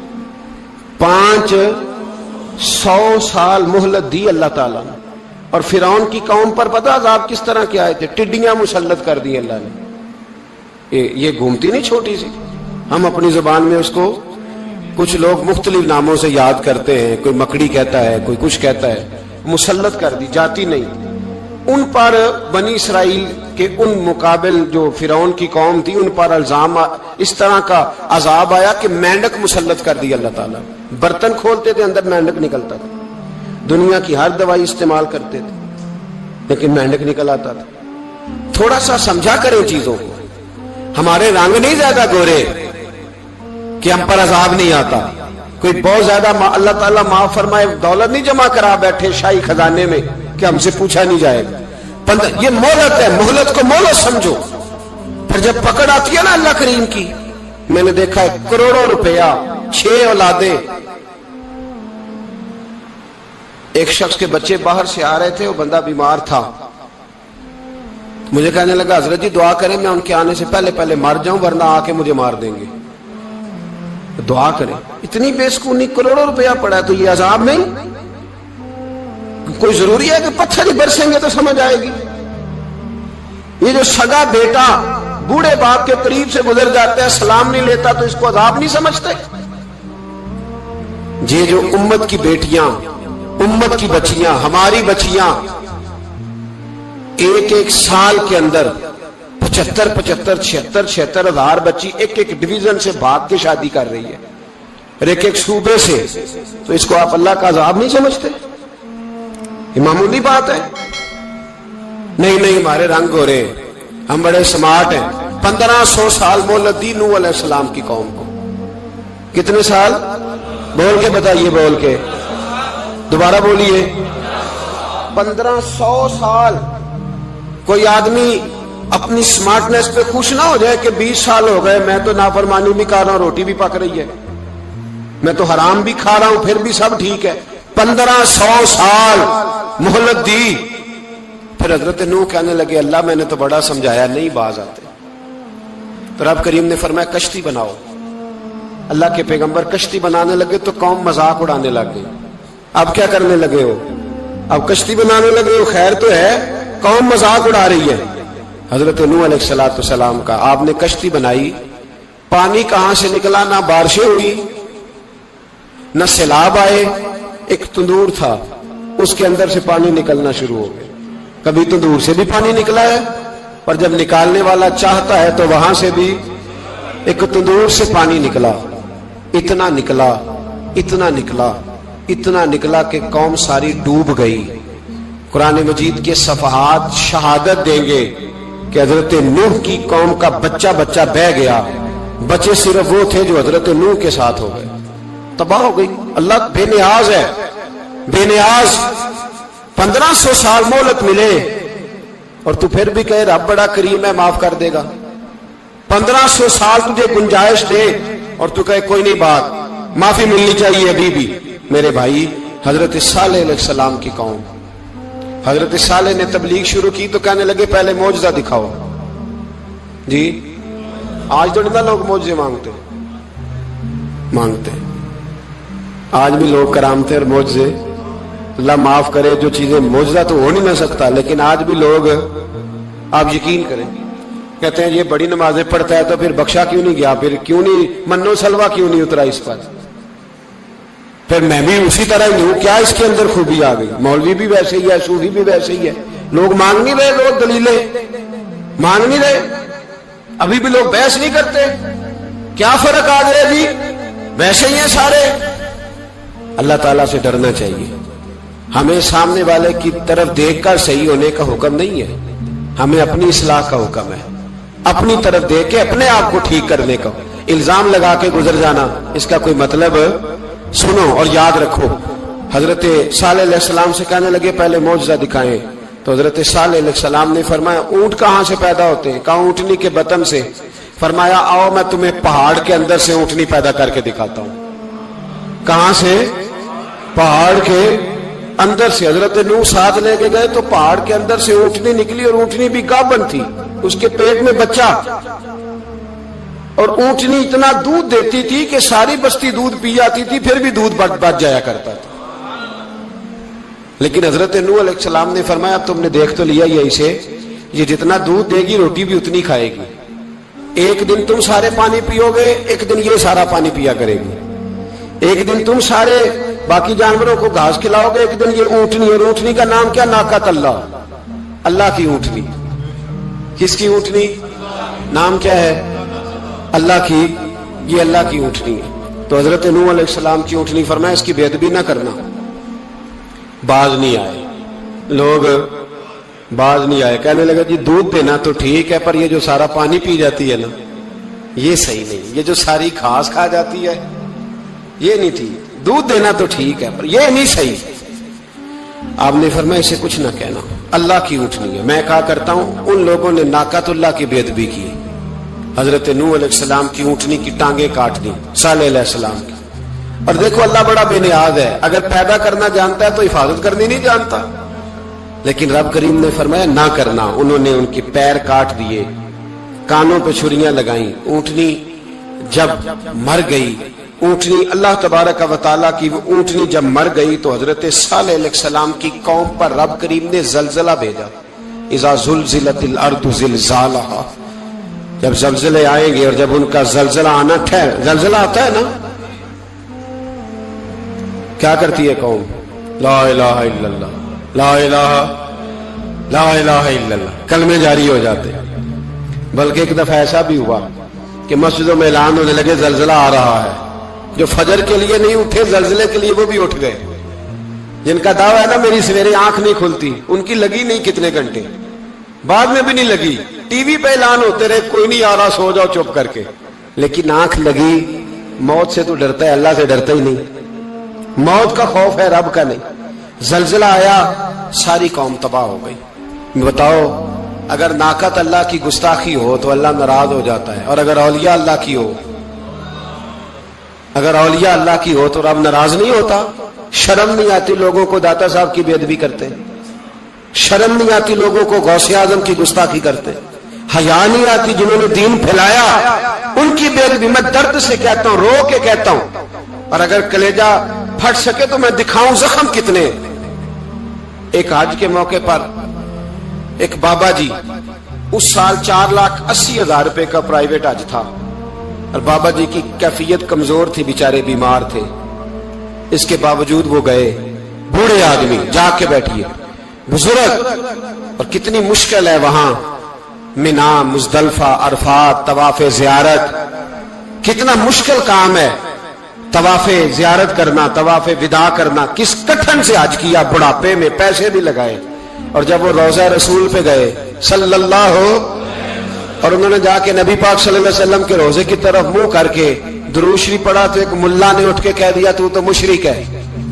Speaker 2: 500 साल मोहलत दी अल्लाह ताला ने। और फिरौन की कौम पर पता अजाब किस तरह के आए थे? टिड्डियां मुसल्लत कर दी अल्लाह ने। ये घूमती नहीं छोटी सी, हम अपनी जुबान में उसको कुछ लोग मुख्तलिफ नामों से याद करते हैं, कोई मकड़ी कहता है, कोई कुछ कहता है, मुसल्लत कर दी, जाती नहीं। उन पर बनी इसराइल के उन मुकाबिल जो फिरौन की कौम थी, उन पर इल्जाम इस तरह का अजाब आया कि मेंढक मुसल्लत कर दी अल्लाह ताला। बर्तन खोलते थे, अंदर मेंढक निकलता था। दुनिया की हर दवाई इस्तेमाल करते थे लेकिन मेंढक निकल आता था। थोड़ा सा समझा करें चीजों को। हमारे रंग नहीं ज्यादा गोरे कि हम पर अजाब नहीं आता। कोई बहुत ज्यादा अल्लाह ताला माफ फरमाए दौलत नहीं जमा करा बैठे शाही खजाने में कि हमसे पूछा नहीं जाएगा। ये मोहलत है, मोहलत को मोहलत समझो। फिर जब पकड़ आती है ना अल्लाह करीम की, मैंने देखा है करोड़ों रुपया, 6 औलादे। एक शख्स के बच्चे बाहर से आ रहे थे, वो बंदा बीमार था। मुझे कहने लगा हजरत जी दुआ करें मैं उनके आने से पहले पहले मर जाऊं वरना आके मुझे मार देंगे। दुआ करें। इतनी बेसकूनी, करोड़ों रुपया पड़ा है तो ये अजाब नहीं? कोई जरूरी है कि पत्थर ही बरसेंगे तो समझ आएगी? ये जो सगा बेटा बूढ़े बाप के करीब से गुजर जाता है, सलाम नहीं लेता, तो इसको अजाब नहीं समझते? ये जो उम्मत की बेटियां, उम्मत की बच्चियां, हमारी बच्चियां एक एक साल के अंदर 75,000 हजार बच्ची एक एक डिवीजन से भाग के शादी कर रही है और एक एक सूबे से, तो इसको आप अल्लाह का अजाब नहीं समझते? ये मामूली बात है? नहीं नहीं, हमारे रंग गोरे, हम बड़े स्मार्ट हैं। 1500 साल मोहलत दी नूह अलैहिस्सलाम की कौम को। कितने साल? बोल के बताइए, बोल के दोबारा बोलिए। 1500 साल। कोई आदमी अपनी स्मार्टनेस पे खुश ना हो जाए कि 20 साल हो गए, मैं तो नाफरमानी भी कर रहा हूं, रोटी भी पक रही है, मैं तो हराम भी खा रहा हूं, फिर भी सब ठीक है। 1500 साल मोहलत दी। फिर हजरत नूह कहने लगे अल्लाह मैंने तो बड़ा समझाया, नहीं बाज आते। तो रब करीम ने फरमाया कश्ती बनाओ। अल्लाह के पैगंबर कश्ती बनाने लगे तो कौम मजाक उड़ाने लग गई। अब क्या करने लगे हो? अब कश्ती बनाने लगे हो, खैर तो है, कौम मजाक उड़ा रही है। हजरत नूह अलैहिस्सलाम का आपने कश्ती बनाई, पानी कहां से निकला? ना बारिशें हुई, न सैलाब आए, एक तंदूर था उसके अंदर से पानी निकलना शुरू हो गया। कभी तंदूर से भी पानी निकला है, पर जब निकालने वाला चाहता है तो वहां से भी एक तंदूर से पानी निकला। इतना निकला, इतना निकला, इतना निकला कि कौम सारी डूब गई। कुरान मजीद के सफहात शहादत देंगे कि हजरत नूह की कौम का बच्चा बच्चा बह गया, बचे सिर्फ वो थे जो हजरत नूह के साथ हो गए, तबाह हो गई। अल्लाह बेनियाज है, बेनियाज। 1500 साल मोहलत मिले और तू फिर भी कहे रब बड़ा करीम है, माफ कर देगा। 1500 साल तुझे गुंजाइश दे और तू कहे कोई नहीं, बात माफी मिलनी चाहिए अभी भी। मेरे भाई, हजरत सालेह अलैहिस्सलाम की कौम, हजरत सालेह ने तबलीग शुरू की तो कहने लगे पहले मौजज़ा दिखाओ जी। आज तो नहीं लोग मौजज़े मांगते, आज भी लोग करामते और मौजज़े, अल्लाह माफ करे, जो चीजें मौजज़ा तो हो नहीं ना सकता, लेकिन आज भी लोग, आप यकीन करें, कहते हैं ये बड़ी नमाजें पढ़ता है तो फिर बख्शा क्यों नहीं गया, फिर क्यों नहीं मन्नो सलवा क्यों नहीं उतरा इस पर, फिर मैं भी उसी तरह ही हूं, क्या इसके अंदर खूबी आ गई? मौलवी भी वैसे ही है, सूफी भी वैसे ही है। लोग मांग नहीं रहे, लोग दलीलें मांग नहीं रहे, अभी भी लोग बहस नहीं करते। क्या फर्क आ गया जी? वैसे ही है सारे। अल्लाह ताला से डरना चाहिए। हमें सामने वाले की तरफ देखकर सही होने का हुक्म नहीं है, हमें अपनी इस्लाह का हुक्म है। अपनी तरफ देख के अपने आप को ठीक करने का। इल्जाम लगा के गुजर जाना, इसका कोई मतलब? सुनो और याद रखो। हजरत सालेह अलैहिस्सलाम से कहने लगे पहले मौजज़ा दिखाएं, तो हजरत सालेह अलैहिस्सलाम ने फरमाया ऊंट कहां से पैदा होते हैं? कहा ऊंटनी के बतन से। फरमाया आओ मैं तुम्हें पहाड़ के अंदर से ऊंटनी पैदा करके दिखाता हूं। कहां से? पहाड़ के अंदर से। हजरत नूह साथ लेके गए तो पहाड़ के अंदर से ऊंटनी निकली और ऊंटनी भी गाभन थी, उसके पेट में बच्चा, और ऊंटनी इतना दूध देती थी कि सारी बस्ती दूध पी जाती थी, फिर भी दूध बच जाया करता था। लेकिन हजरत नूह अलैहिस्सलाम ने फरमाया तुमने देख तो लिया ये इसे, ये जितना दूध देगी रोटी भी उतनी खाएगी। एक दिन तुम सारे पानी पियोगे, एक दिन ये सारा पानी पिया करेगी। एक दिन तुम सारे बाकी जानवरों को घास खिलाओगे, एक दिन ये ऊंटनी, और ऊंटनी का नाम क्या? नाकत अल्लाह, अल्लाह की ऊंटनी। किसकी ऊंटनी? नाम क्या है? अल्लाह की। ये अल्लाह की ऊंटनी है। तो हजरत नूह अलैहिस्सलाम की ऊंटनी फरमाया इसकी बेअदबी ना करना। बाज नहीं आए लोग, باز نہیں آئے. کہنے لگا جی دودھ دینا تو ٹھیک ہے پر یہ جو سارا پانی پی جاتی ہے نا یہ صحیح نہیں, یہ جو ساری گھاس کھا جاتی ہے یہ نہیں ٹھیک, دودھ دینا تو ٹھیک ہے پر یہ نہیں صحیح. آپ نے فرمایا اسے کچھ نہ کہنا, اللہ کی اونٹنی ہے. میں کہا کرتا ہوں ان لوگوں نے ناقۃ اللہ کی بے ادبی کی, حضرت نوح علیہ السلام کی اونٹنی کی ٹانگیں کاٹ دی, صالح علیہ السلام کی. اور دیکھو اللہ بڑا بے نیاز ہے, اگر پیدا کرنا جانتا ہے تو حفاظت کرنی نہیں جانتا. لیکن رب کریم نے فرمایا نہ کرنا. انہوں نے ان کے پیر کاٹ دیے, کانوں پہ چھریاں لگائیں. اونٹنی جب مر گئی, اونٹنی اللہ تبارک و تعالیٰ کی وہ اونٹنی جب مر گئی تو حضرت صالح علیہ السلام کی قوم پر رب کریم نے زلزلہ بھیجا. اذا زلزلت الارض زلزالہا, جب زلزلے آئیں گے اور جب ان کا زلزلہ آنا زلزلہ آتا ہے نا, کیا کرتی ہے قوم؟ لا الہ الا اللہ, لا الہ الا اللہ, کلمے جاری ہو جاتے. بلکہ ایک دفعہ ایسا بھی ہوا کہ مسجدوں میں اعلان ہونے لگے زلزلہ آ رہا ہے. جو فجر کے لیے نہیں اٹھے زلزلے کے لیے وہ بھی اٹھ گئے. جن کا دعویٰ ہے نا میری سویرے آنکھ نہیں کھلتی, ان کی لگی نہیں کتنے گھنٹے, بعد میں بھی نہیں لگی. ٹی وی پہ اعلان ہوتے رہے کوئی نہیں آ رہا سو جاؤ چپ کر کے, لیکن آنکھ لگی. موت سے تو ڈرتا ہے, اللہ سے ڈرتا ہی نہیں. موت کا خوف ہے رب کا نہیں. زلزلہ آیا ساری قوم تباہ ہو گئی. بتاؤ اگر ناقت اللہ کی گستاخی ہو تو اللہ ناراض ہو جاتا ہے, اور اگر اولیاء اللہ کی ہو, اگر اولیاء اللہ کی ہو تو رب ناراض نہیں ہوتا. شرم نہیں آتی لوگوں کو داتا صاحب کی بے ادبی کرتے, شرم نہیں آتی لوگوں کو غوث اعظم کی گستاخی کرتے, حیا نہیں آتی جنہوں نے دین پھیلایا ان کی بے ادبی. میں درد سے کہتا ہوں, رو کے کہتا ہوں, اور اگر کلیجہ پھٹ سکے تو میں دکھاؤں زخم کتنے. ایک حج کے موقع پر ایک بابا جی, اس سال 4,80,000 روپے کا پرائیویٹ حج تھا, اور بابا جی کی کیفیت کمزور تھی, بیچارے بیمار تھے. اس کے باوجود وہ گئے. بوڑھے آدمی, جا کے بیٹھیے, بزرگ, اور کتنی مشکل ہے وہاں منا, مزدلفہ, عرفات, طواف زیارت, کتنا مشکل کام ہے طواف زیارت کرنا, طواف وداع کرنا. کس کٹھن سے حج کیا, بڑھاپے میں پیسے بھی لگائے. اور جب وہ روضہ رسول پہ گئے صلی اللہ اور انہوں نے جا کے نبی پاک صلی اللہ علیہ وسلم کے روزے کی طرف منہ کر کے درود شریف پڑھا تو ایک ملا نے اٹھ کے کہہ دیا تو مشرک ہے.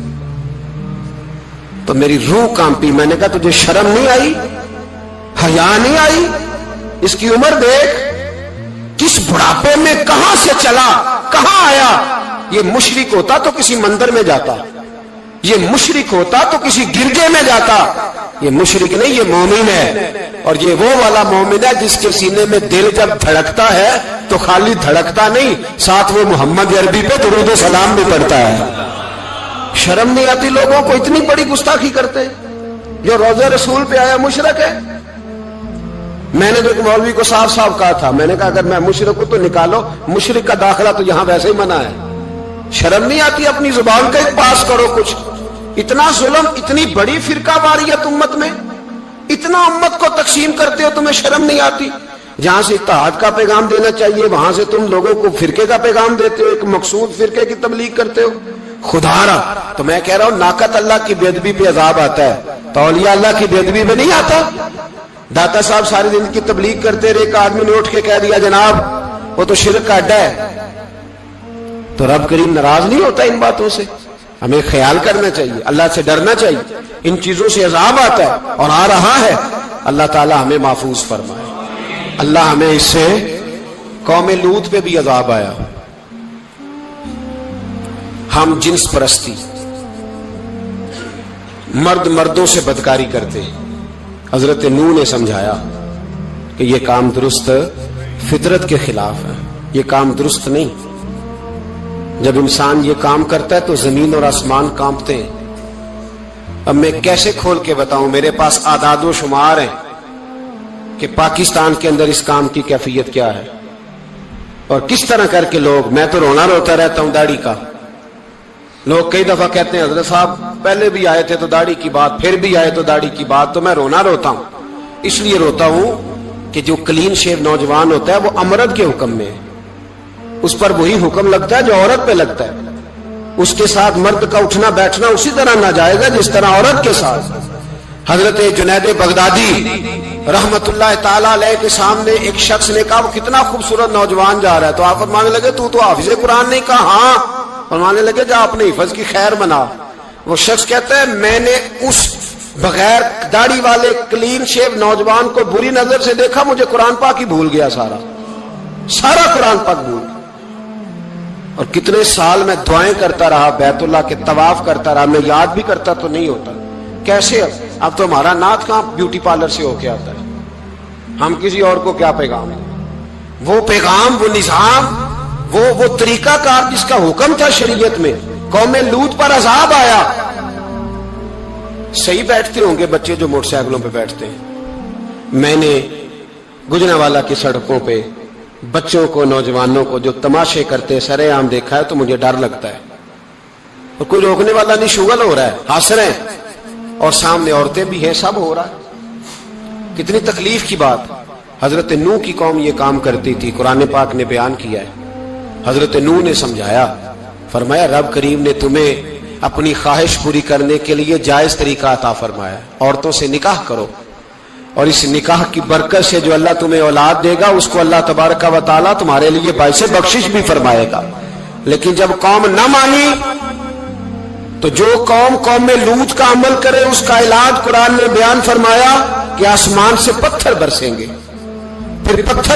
Speaker 2: تو میری روح کانپی. میں نے کہا تجھے شرم نہیں آئی, حیا نہیں آئی؟ اس کی عمر دیکھ, کس بڑھاپے میں کہاں سے چلا, کہاں آیا. یہ مشرک ہوتا تو کسی مندر میں جاتا, یہ مشرک ہوتا تو کسی گرجے میں جاتا. یہ مشرک نہیں, یہ مومن ہے. اور یہ وہ والا مومن ہے جس کے سینے میں دل جب دھڑکتا ہے تو خالی دھڑکتا نہیں, ساتھ وہ محمد عربی پہ درود و سلام بھی پڑھتا ہے. شرم نہیں آتی لوگوں کو, اتنی بڑی گستاخی کرتے. جو روزہ رسول پہ آیا مشرک ہے. میں نے تو ایک مولوی کو صاف صاف کہا تھا, میں نے کہا اگر میں مشرک ہوں تو نکالو, مشرک کا داخلہ تو یہاں ویسے ہی منع ہے. شرم نہیں آتی, اپنی زبان کا ایک پاس کرو کچھ. اتنا ظلم, اتنی بڑی فرقہ واریت امت میں, اتنا امت کو تقسیم کرتے ہو, تمہیں شرم نہیں آتی. جہاں سے اتحاد کا پیغام دینا چاہیے وہاں سے تم لوگوں کو فرقے کا پیغام دیتے ہو, ایک مقصود فرقے کی تبلیغ کرتے ہو. خدا را, تو میں کہہ رہا ہوں ناقت اللہ کی بے ادبی پہ عذاب آتا ہے, تو اولیاء اللہ کی بے ادبی پہ نہیں آتا. داتا صاحب ساری زندگی تبلیغ کرتے رہے, ایک آدمی نے اٹھ کے کہہ دیا جناب وہ تو شرک کا اڈا ہے, تو رب کریم ناراض نہیں ہوتا ان باتوں سے. ہمیں خیال کرنا چاہیے, اللہ سے ڈرنا چاہیے. ان چیزوں سے عذاب آتا ہے اور آ رہا ہے. اللہ تعالی ہمیں محفوظ فرمائے. اللہ ہمیں اس سے, قوم لوط پہ بھی عذاب آیا. ہم جنس پرستی, مرد مردوں سے بدکاری کرتے. حضرت نوح نے سمجھایا کہ یہ کام درست فطرت کے خلاف ہے, یہ کام درست نہیں. جب انسان یہ کام کرتا ہے تو زمین اور آسمان کانپتے ہیں. اب میں کیسے کھول کے بتاؤں, میرے پاس اعداد و شمار ہیں کہ پاکستان کے اندر اس کام کی کیفیت کیا ہے اور کس طرح کر کے لوگ, میں تو رونا روتا رہتا ہوں داڑھی کا. لوگ کئی دفعہ کہتے ہیں حضرت صاحب پہلے بھی آئے تھے تو داڑھی کی بات, پھر بھی آئے تو داڑھی کی بات. تو میں رونا روتا ہوں, اس لیے روتا ہوں کہ جو کلین شیو نوجوان ہوتا ہے وہ امرد کے حکم میں ہے, اس پر وہی حکم لگتا ہے جو عورت پہ لگتا ہے. اس کے ساتھ مرد کا اٹھنا بیٹھنا اسی طرح ناجائز ہے جس طرح عورت کے ساتھ. حضرت جنید بغدادی رحمت اللہ تعالی علیہ کے سامنے ایک شخص نے کہا وہ کتنا خوبصورت نوجوان جا رہا ہے، تو آپ فرمانے لگے تو حافظ قرآن نہیں؟ کہا ہاں۔ فرمانے لگے جا اپنے حفظ کی خیر بنا۔ وہ شخص کہتا ہے میں نے اس بغیر داڑھی والے کلین شیو نوجوان کو بری نظر سے دیکھا، مجھے قرآن پاک ہی بھول گیا، سارا قرآن پاک بھول گیا۔ اور کتنے سال میں دعائیں کرتا رہا، بیت اللہ کے طواف کرتا رہا، میں یاد بھی کرتا تو نہیں ہوتا۔ کیسے اب تو ہمارا نعت کہاں بیوٹی پارلر سے ہو کے آتا ہے، ہم کسی اور کو کیا پیغام دیں؟ وہ پیغام، وہ نظام، وہ طریقہ کار جس کا حکم تھا شریعت میں، قوم لوط پر عذاب آیا۔ صحیح بیٹھتے ہوں گے بچے جو موٹر سائیکلوں پہ بیٹھتے ہیں، میں نے گجرانوالہ کی سڑکوں پہ بچوں کو، نوجوانوں کو جو تماشے کرتے سرے عام دیکھا ہے تو مجھے ڈر لگتا ہے، اور کوئی روکنے والا نہیں، شغل ہو رہا ہے، ہنس رہے ہیں، اور سامنے عورتیں بھی ہیں، سب ہو رہا ہے۔ کتنی تکلیف کی بات۔ حضرت نوح کی قوم یہ کام کرتی تھی، قرآن پاک نے بیان کیا ہے۔ حضرت نوح نے سمجھایا، فرمایا رب کریم نے تمہیں اپنی خواہش پوری کرنے کے لیے جائز طریقہ عطا فرمایا، عورتوں سے نکاح کرو، اور اس نکاح کی برکت سے جو اللہ تمہیں اولاد دے گا اس کو اللہ تبارک و تعالیٰ تمہارے لیے باعث بخشش بھی فرمائے گا۔ لیکن جب قوم نہ مانی تو جو قوم میں لوط کا عمل کرے اس کا علاج قرآن نے بیان فرمایا کہ آسمان سے پتھر برسیں گے، پھر پتھر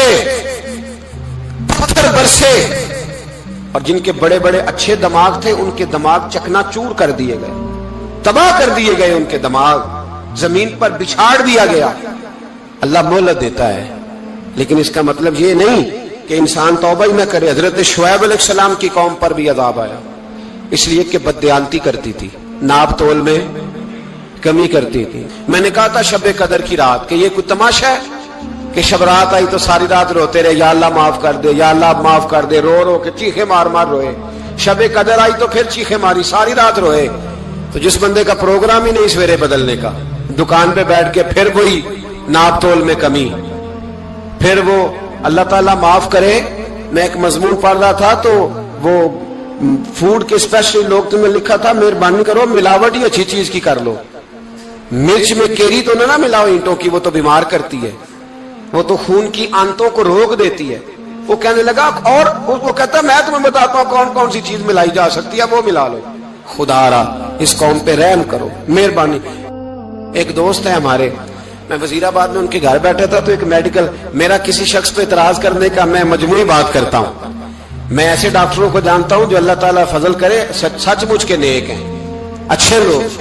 Speaker 2: برسے، اور جن کے بڑے بڑے اچھے دماغ تھے ان کے دماغ چکنا چور کر دیے گئے، تباہ کر دیے گئے، ان کے دماغ زمین پر بچھاڑ دیا گیا۔ اللہ مہلت دیتا ہے، لیکن اس کا مطلب یہ نہیں کہ انسان توبہ ہی نہ کرے۔ حضرت شعیب علیہ السلام کی قوم پر بھی عذاب آیا، اس لیے کہ بددیانتی کرتی تھی، ناپ تول میں کمی کرتی تھی۔ میں نے کہا تھا شب قدر کی رات کہ یہ کوئی تماشا ہے کہ شب رات آئی تو ساری رات روتے رہے، یا اللہ معاف کر دے، یا اللہ معاف کر دے، رو رو کے چیخے مار مار روئے۔ شب قدر آئی تو پھر چیخے ماری، ساری رات روئے۔ تو جس بندے کا پروگرام ہی نہیں سویرے بدلنے کا، دکان پہ بیٹھ کے پھر وہی ناپ تول میں کمی، پھر وہ اللہ تعالیٰ معاف کرے۔ میں ایک مضمون پڑھ رہا تھا تو وہ فوڈ کے اسپیشل لوگ تمہیں لکھا تھا مہربانی کرو ملاوٹ ہی اچھی چیز کی کر لو، مرچ میں کیری تو نہ ملاؤ اینٹوں کی، وہ تو بیمار کرتی ہے، وہ تو خون کی آنتوں کو روک دیتی ہے۔ وہ کہنے لگا، اور وہ کہتا ہے میں تمہیں بتاتا ہوں کون کون سی چیز ملائی جا سکتی ہے، وہ ملا لو۔ خدا را اس قوم پہ رحم کرو، مہربانی۔ ایک دوست ہے ہمارے، میں وزیر آباد میں ان کے گھر بیٹھا تھا تو ایک میڈیکل، میرا کسی شخص پہ اعتراض کرنے کا میں مجموعی بات کرتا ہوں۔ میں ایسے ڈاکٹروں کو جانتا ہوں جو اللہ تعالیٰ فضل کرے سچ مچ کے نیک ہیں، اچھے لوگ۔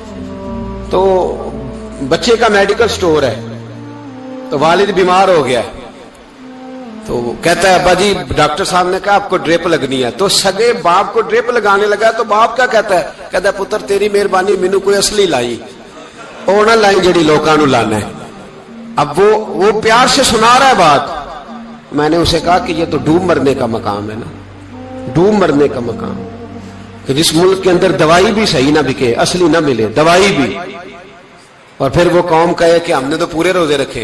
Speaker 2: تو بچے کا میڈیکل سٹور ہے، تو والد بیمار ہو گیا، تو کہتا ہے ابا جی ڈاکٹر صاحب نے کہا آپ کو ڈرپ لگنی ہے، تو سگے باپ کو ڈرپ لگانے لگا تو باپ کیا کہتا ہے پتر تیری مہربانی مینو کوئی اصلی لائی، اور نہ لائی جڑی لوکاں نو لانا ہے۔ اب وہ پیار سے سنا رہا ہے بات۔ میں نے اسے کہا کہ یہ تو ڈوب مرنے کا مقام ہے نا، ڈوب مرنے کا مقام، کہ جس ملک کے اندر دوائی بھی صحیح نہ بکے، اصلی نہ ملے دوائی بھی، اور پھر وہ قوم کہے کہ ہم نے تو پورے روزے رکھے،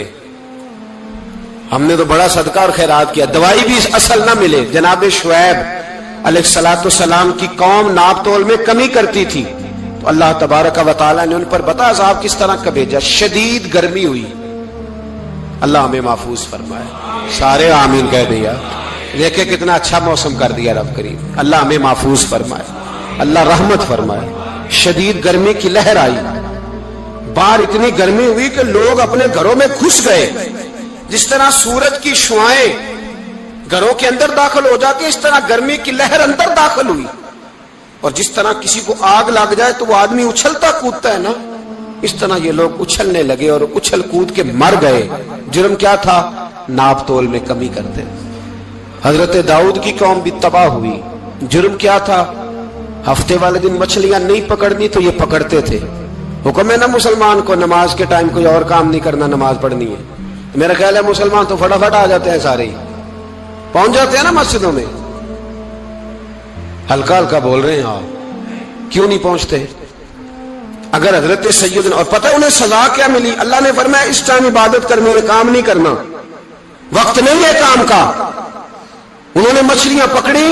Speaker 2: ہم نے تو بڑا صدقہ اور خیرات کیا، دوائی بھی اصل نہ ملے۔ جناب شعیب علیہ السلام کی قوم ناپ تول میں کمی کرتی تھی، تو اللہ تبارک و تعالیٰ نے ان پر بتا عذاب کس طرح کا بھیجا، شدید گرمی ہوئی۔ اللہ ہمیں محفوظ فرمائے، سارے آمین کہہ دیا۔ دیکھے کتنا اچھا موسم کر دیا رب کریم، اللہ ہمیں محفوظ فرمائے، اللہ رحمت فرمائے۔ شدید گرمی کی لہر آئی، باہر اتنی گرمی ہوئی کہ لوگ اپنے گھروں میں گھس گئے۔ جس طرح سورج کی شعائیں گھروں کے اندر داخل ہو جاتی ہے، اس طرح گرمی کی لہر اندر داخل ہوئی، اور جس طرح کسی کو آگ لگ جائے تو وہ آدمی اچھلتا کودتا ہے نا، اس طرح یہ لوگ اچھلنے لگے اور اچھل کود کے مر گئے۔ جرم کیا تھا؟ ناپ تول میں کمی کرتے۔ حضرت داؤد کی قوم بھی تباہ ہوئی، جرم کیا تھا؟ ہفتے والے دن مچھلیاں نہیں پکڑنی تو یہ پکڑتے تھے۔ حکم ہے نا مسلمان کو نماز کے ٹائم کوئی اور کام نہیں کرنا، نماز پڑھنی ہے۔ میرا خیال ہے مسلمان تو فٹافٹ آ جاتے ہیں، سارے ہی پہنچ جاتے ہیں نا مسجدوں میں۔ ہلکا ہلکا بول رہے ہیں آپ، کیوں نہیں پہنچتے؟ اگر حضرت سیدنا، اور پتہ انہیں سزا کیا ملی؟ اللہ نے فرمایا اس ٹائم عبادت کرنے میں کام نہیں کرنا، وقت نہیں ہے کام کا۔ انہوں نے مچھلیاں پکڑی،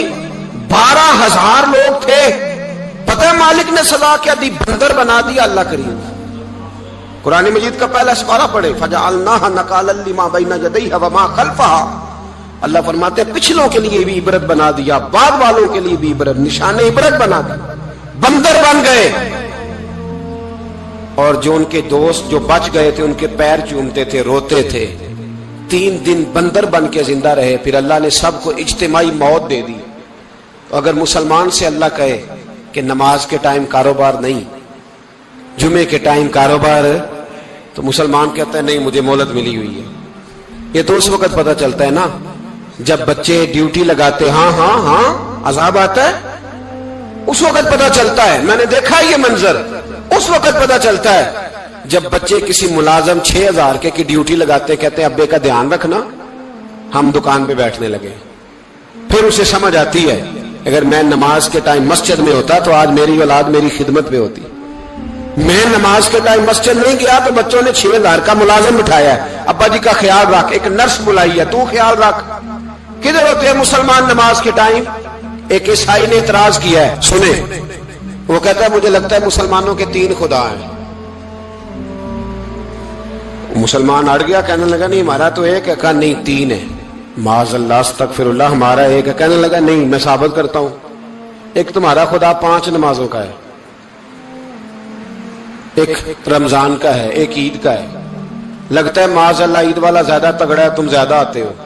Speaker 2: 12,000 لوگ تھے، پتہ ہے مالک نے سزا کیا دی؟ بندر بنا دیا اللہ کریم۔ قرآن مجید کا پہلا سپارہ پڑھے فجعلناها نکالا لما بین یدیها وما خلفها. اللہ فرماتے ہیں پچھلوں کے لیے بھی عبرت بنا دیا، بعد والوں کے لیے بھی عبرت، نشان عبرت بنا دیا. بندر بن گئے، اور جو ان کے دوست جو بچ گئے تھے ان کے پیر چومتے تھے، روتے تھے. 3 دن بندر بن کے زندہ رہے، پھر اللہ نے سب کو اجتماعی موت دے دی. اگر مسلمان سے اللہ کہے کہ نماز کے ٹائم کاروبار نہیں، جمعے کے ٹائم کاروبار، تو مسلمان کہتا ہے نہیں مجھے مہلت ملی ہوئی ہے. یہ تو اس وقت پتہ چلتا ہے نا جب بچے ڈیوٹی لگاتے، ہاں ہاں ہاں عذاب آتا ہے، اس وقت پتہ چلتا ہے. میں نے دیکھا یہ منظر، اس وقت پتہ چلتا ہے جب بچے کسی ملازم 6000 کی ڈیوٹی لگاتے، کہتے ہیں ابے کا دھیان رکھنا، ہم دکان پہ بیٹھنے لگے. پھر اسے سمجھ آتی ہے اگر میں نماز کے ٹائم مسجد میں ہوتا تو آج میری اولاد میری خدمت پہ ہوتی. میں نماز کے ٹائم مسجد نہیں گیا تو بچوں نے 6000 کا ملازم بٹھایا ہے، ابا جی کا خیال رکھ، ایک نرس بلائی ہے تو خیال رکھ. کدھر ہوتے ہیں مسلمان نماز کے ٹائم؟ ایک عیسائی نے اعتراض کیا ہے، سنیں، وہ کہتا ہے مجھے لگتا ہے مسلمانوں کے 3 خدا ہیں. مسلمان اڑ گیا، کہنے لگا نہیں ہمارا تو ایک ہے. کہا نہیں 3 ہے. معاذ اللہ استغفر اللہ، ہمارا ایک ہے. کہنے لگا نہیں میں ثابت کرتا ہوں، ایک تمہارا خدا 5 نمازوں کا ہے، ایک رمضان کا ہے، ایک عید کا ہے. لگتا ہے معاذ اللہ عید والا زیادہ تگڑا ہے، تم زیادہ آتے ہو.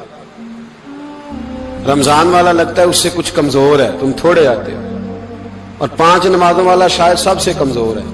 Speaker 2: رمضان والا لگتا ہے اس سے کچھ کمزور ہے، تم تھوڑے آتے ہو. اور 5 نمازوں والا شاید سب سے کمزور ہے.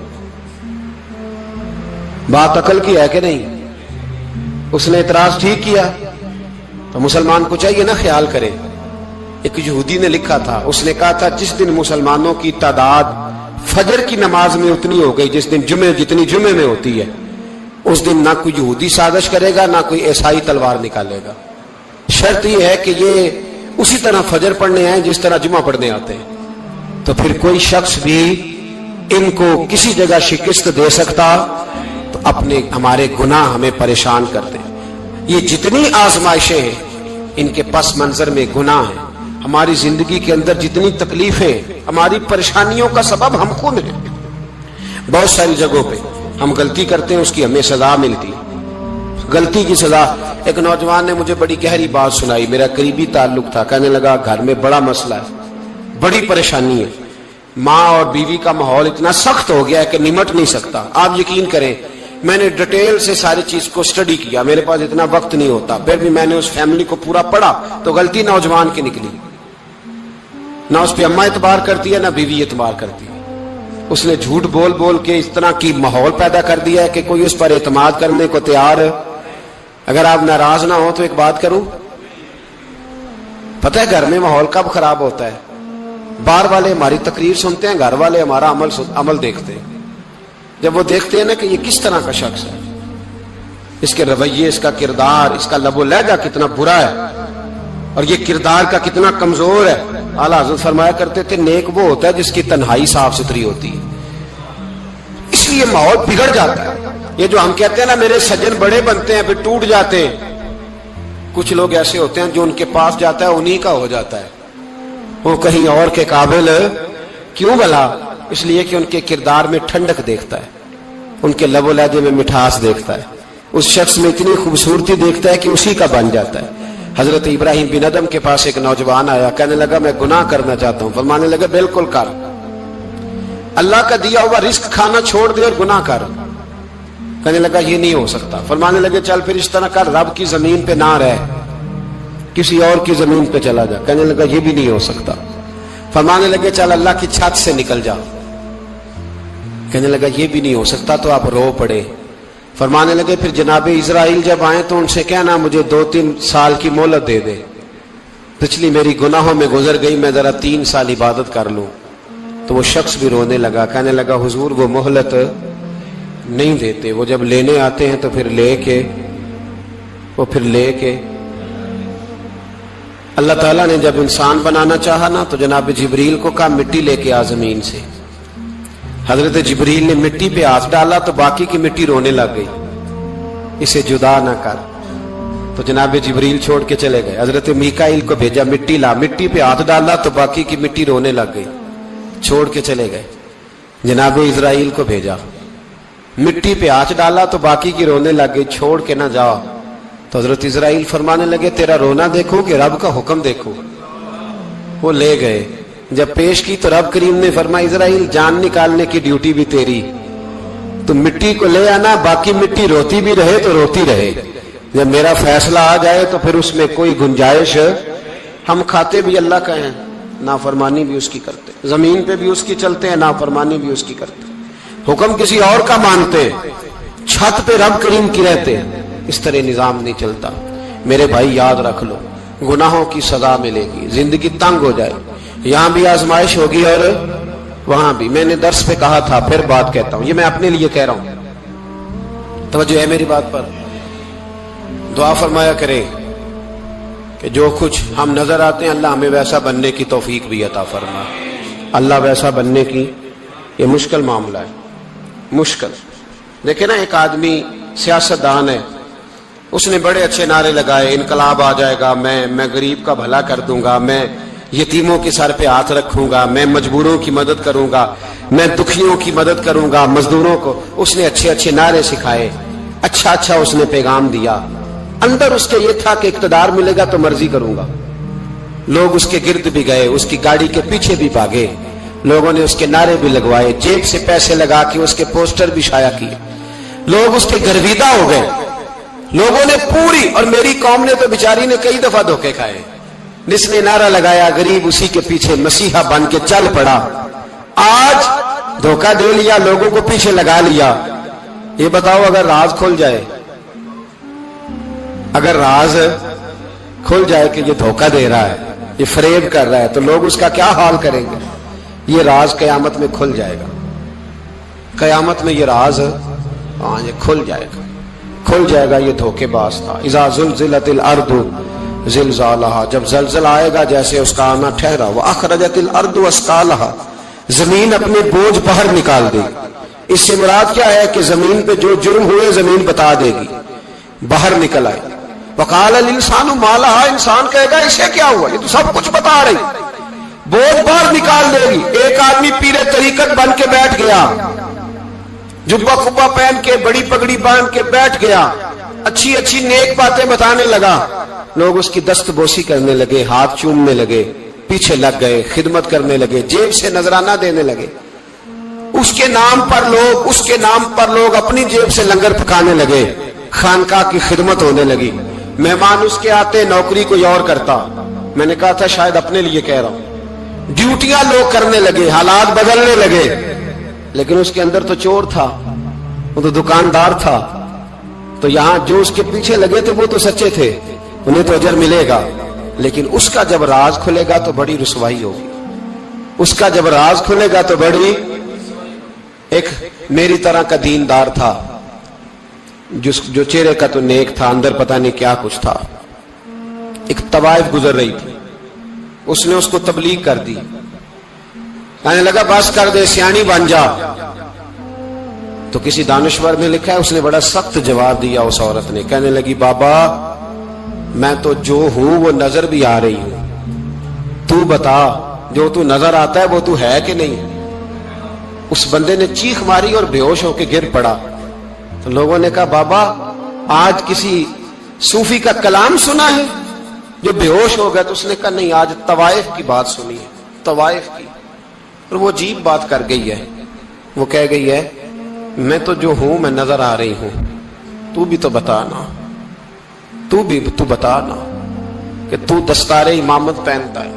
Speaker 2: بات عقل کی ہے کہ نہیں؟ اس نے اعتراض ٹھیک کیا. تو مسلمان کو چاہیے نا خیال کرے. ایک یہودی نے لکھا تھا، اس نے کہا تھا جس دن مسلمانوں کی تعداد فجر کی نماز میں اتنی ہو گئی جس دن جتنی جمعے میں ہوتی ہے، اس دن نہ کوئی یہودی سازش کرے گا نہ کوئی عیسائی تلوار نکالے گا. شرط یہ ہے کہ یہ اسی طرح فجر پڑھنے آئیں جس طرح جمعہ پڑھنے آتے ہیں. تو پھر کوئی شخص بھی ان کو کسی جگہ شکست دے سکتا تو اپنے ہمارے گناہ ہمیں پریشان کرتے ہیں. یہ جتنی آزمائشیں ہیں ان کے پس منظر میں گناہ ہیں. ہماری زندگی کے اندر جتنی تکلیفیں، ہماری پریشانیوں کا سبب ہم خود ہیں. بہت ساری جگہوں پہ ہم غلطی کرتے ہیں، اس کی ہمیں سزا ملتی. غلطی کی سزا. ایک نوجوان نے مجھے بڑی گہری بات سنائی، میرا قریبی تعلق تھا. کہنے لگا گھر میں بڑا مسئلہ ہے، بڑی پریشانی ہے، ماں اور بیوی کا ماحول اتنا سخت ہو گیا ہے کہ نمٹ نہیں سکتا. آپ یقین کریں میں نے ڈیٹیل سے ساری چیز کو سٹڈی کیا، میرے پاس اتنا وقت نہیں ہوتا، پھر بھی میں نے اس فیملی کو پورا پڑھا تو غلطی نوجوان کی نکلی. نہ اس پہ اماں اعتبار کرتی ہے نہ بیوی اعتبار کرتی ہے. اس نے جھوٹ بول بول کے اس طرح کی ماحول پیدا کر دیا ہے کہ کوئی اس پر اعتماد کرنے کو تیار ہے. اگر آپ ناراض نہ ہو تو ایک بات کروں، پتہ ہے گھر میں ماحول کب خراب ہوتا ہے؟ باہر والے ہماری تقریر سنتے ہیں، گھر والے ہمارا عمل دیکھتے ہیں. جب وہ دیکھتے ہیں نا کہ یہ کس طرح کا شخص ہے، اس کے رویے، اس کا کردار، اس کا لب و لہجہ کتنا برا ہے اور یہ کردار کا کتنا کمزور ہے. اعلیٰ حضرت فرمایا کرتے تھے نیک وہ ہوتا ہے جس کی تنہائی صاف ستھری ہوتی ہے. اس لیے ماحول بگڑ جاتا ہے. یہ جو ہم کہتے ہیں نا میرے سجن بڑے بنتے ہیں پھر ٹوٹ جاتے ہیں، کچھ لوگ ایسے ہوتے ہیں جو ان کے پاس جاتا ہے انہی کا ہو جاتا ہے. وہ کہیں اور کے قابل کیوں بھلا؟ اس لیے کہ ان کے کردار میں ٹھنڈک دیکھتا ہے، ان کے لب و لہجے میں مٹھاس دیکھتا ہے، اس شخص میں اتنی خوبصورتی دیکھتا ہے کہ اسی کا بن جاتا ہے. حضرت ابراہیم بن ادم کے پاس ایک نوجوان آیا، کہنے لگا میں گناہ کرنا چاہتا ہوں. فرمانے لگا بالکل کر، اللہ کا دیا ہوا رزق کھانا چھوڑ دے اور گناہ کر. کہنے لگا یہ نہیں ہو سکتا. فرمانے لگے چل پھر اس طرح کر، رب کی زمین پہ نہ رہ، کسی اور کی زمین پہ چلا جا. کہنے لگا یہ بھی نہیں ہو سکتا. فرمانے لگے چل اللہ کی چھت سے نکل جا. کہنے لگا یہ بھی نہیں ہو سکتا. تو آپ رو پڑے. فرمانے لگے پھر جناب اسرائیل جب آئیں تو ان سے کہنا مجھے 2-3 سال کی مہلت دے دے، پچھلی میری گناہوں میں گزر گئی، میں ذرا 3 سال عبادت کر لوں. تو وہ شخص بھی رونے لگا. کہنے لگا حضور وہ مہلت نہیں دیتے، وہ جب لینے آتے ہیں تو پھر لے کے اللہ تعالیٰ نے جب انسان بنانا چاہا نا تو جناب جبریل کو کہا مٹی لے کے آ زمین سے. حضرت جبریل نے مٹی پہ ہاتھ ڈالا تو باقی کی مٹی رونے لگ گئی، اسے جدا نہ کر. تو جناب جبریل چھوڑ کے چلے گئے. حضرت میکائیل کو بھیجا مٹی لا، مٹی پہ ہاتھ ڈالا تو باقی کی مٹی رونے لگ گئی، چھوڑ کے چلے گئے. جناب اسرائیل کو بھیجا، مٹی پہ ہاتھ ڈالا تو باقی کی رونے لگ گئی، چھوڑ کے نہ جاؤ. تو حضرت اسرائیل فرمانے لگے تیرا رونا دیکھو کہ رب کا حکم دیکھو. وہ لے گئے، جب پیش کی تو رب کریم نے فرمایا اسرائیل جان نکالنے کی ڈیوٹی بھی تیری، تو مٹی کو لے آنا، باقی مٹی روتی بھی رہے تو روتی رہے. جب میرا فیصلہ آ جائے تو پھر اس میں کوئی گنجائش، ہم کھاتے بھی اللہ کا ہیں، نافرمانی بھی اس کی کرتے، زمین پہ بھی اس کی چلتے ہیں، نافرمانی بھی اس کی کرتے، حکم کسی اور کا مانتے، چھت پہ رب کریم کی رہتے. اس طرح نظام نہیں چلتا. میرے بھائی یاد رکھ لو، گناہوں کی سزا ملے گی، زندگی تنگ ہو جائے، یہاں بھی آزمائش ہوگی اور وہاں بھی. میں نے درس پہ کہا تھا، پھر بات کہتا ہوں، یہ میں اپنے لیے کہہ رہا ہوں، توجہ ہے میری بات پر. دعا فرمایا کرے کہ جو کچھ ہم نظر آتے ہیں اللہ ہمیں ویسا بننے کی توفیق بھی عطا فرما. اللہ ویسا بننے کی، یہ مشکل معاملہ ہے، مشکل. دیکھیں نا، ایک آدمی سیاستدان ہے، اس نے بڑے اچھے نعرے لگائے، انقلاب آ جائے گا، میں غریب کا بھلا کر دوں گا، میں یتیموں کے سر پہ ہاتھ رکھوں گا، میں مجبوروں کی مدد کروں گا، میں دکھیوں کی مدد کروں گا، مزدوروں کو. اس نے اچھے اچھے نعرے سکھائے، اچھا اس نے پیغام دیا. اندر اس کے یہ تھا کہ اقتدار ملے گا تو مرضی کروں گا. لوگ اس کے گرد بھی گئے، اس کی گاڑی کے پیچھے بھی بھاگے، لوگوں نے اس کے نعرے بھی لگوائے، جیب سے پیسے لگا کے اس کے پوسٹر بھی شائع کیے. لوگ اس کے گرویدہ ہو گئے. لوگوں نے پوری، اور میری قوم نے تو بیچاری نے کئی دفعہ دھوکے کھائے. جس نے نعرہ لگایا غریب اسی کے پیچھے مسیحا بن کے چل پڑا. آج دھوکہ دے لیا، لوگوں کو پیچھے لگا لیا. یہ بتاؤ اگر راز کھل جائے، اگر راز کھل جائے کہ یہ دھوکہ دے رہا ہے، یہ فریب کر رہا ہے، تو لوگ اس کا کیا حال کریں گے؟ یہ راز قیامت میں کھل جائے گا. قیامت میں یہ راز یہ کھل جائے گا، کھل جائے گا. یہ دھوکے باز تھا. اذا زلزلت الارض زلزالها، جب زلزلہ آئے گا جیسے اس کا آنا ٹھہرا. واخرجت الارض اثقالها، زمین اپنے بوجھ باہر نکال دے. اس سے مراد کیا ہے کہ زمین پہ جو جرم ہوئے زمین بتا دے گی، باہر نکل آئے. وقال الانسان ما لها، انسان کہے گا اسے کیا ہوا، یہ تو سب کچھ بتا رہی. بوجھ باہر نکال دے گی. ایک آدمی پیر طریقت بن کے بیٹھ گیا، جبہ کبا پہن کے، بڑی پگڑی باندھ کے بیٹھ گیا، اچھی اچھی نیک باتیں بتانے لگا. لوگ اس کی دست بوسی کرنے لگے، ہاتھ چومنے لگے، پیچھے لگ گئے، خدمت کرنے لگے، جیب سے نذرانہ دینے لگے. اس کے نام پر لوگ اپنی جیب سے لنگر پکانے لگے، خانقاہ کی خدمت ہونے لگی. مہمان اس کے آتے، نوکری کوئی اور کرتا. میں نے کہا تھا شاید اپنے لیے کہہ رہا ہوں. ڈیوٹیاں لوگ کرنے لگے، حالات بدلنے لگے. لیکن اس کے اندر تو چور تھا، وہ تو دکاندار تھا. تو یہاں جو اس کے پیچھے لگے تھے وہ تو سچے تھے، انہیں تو اجر ملے گا. لیکن اس کا جب راز کھلے گا تو بڑی رسوائی ہوگی. اس کا جب راز کھلے گا تو بڑی. ایک میری طرح کا دیندار تھا، جو چہرے کا تو نیک تھا، اندر پتہ نہیں کیا کچھ تھا. ایک طوائف گزر رہی تھی، اس نے اس کو تبلیغ کر دی. کہنے لگا بس کر دے، سیانی بن جا. تو کسی دانشور نے لکھا ہے اس نے بڑا سخت جواب دیا. اس عورت نے کہنے لگی بابا میں تو جو ہوں وہ نظر بھی آ رہی ہوں، تو بتا جو تو نظر آتا ہے وہ تو ہے کہ نہیں. اس بندے نے چیخ ماری اور بے ہوش ہو کے گر پڑا. تو لوگوں نے کہا بابا آج کسی صوفی کا کلام سنا ہے جو بے ہوش ہو گیا. تو اس نے کہا نہیں، آج طوائف کی بات سنی ہے، طوائف کی. اور وہ عجیب بات کر گئی ہے. وہ کہہ گئی ہے میں تو جو ہوں میں نظر آ رہی ہوں، تو بھی تو بتانا، تو بتانا کہ تو دستار امامت پہنتا ہے.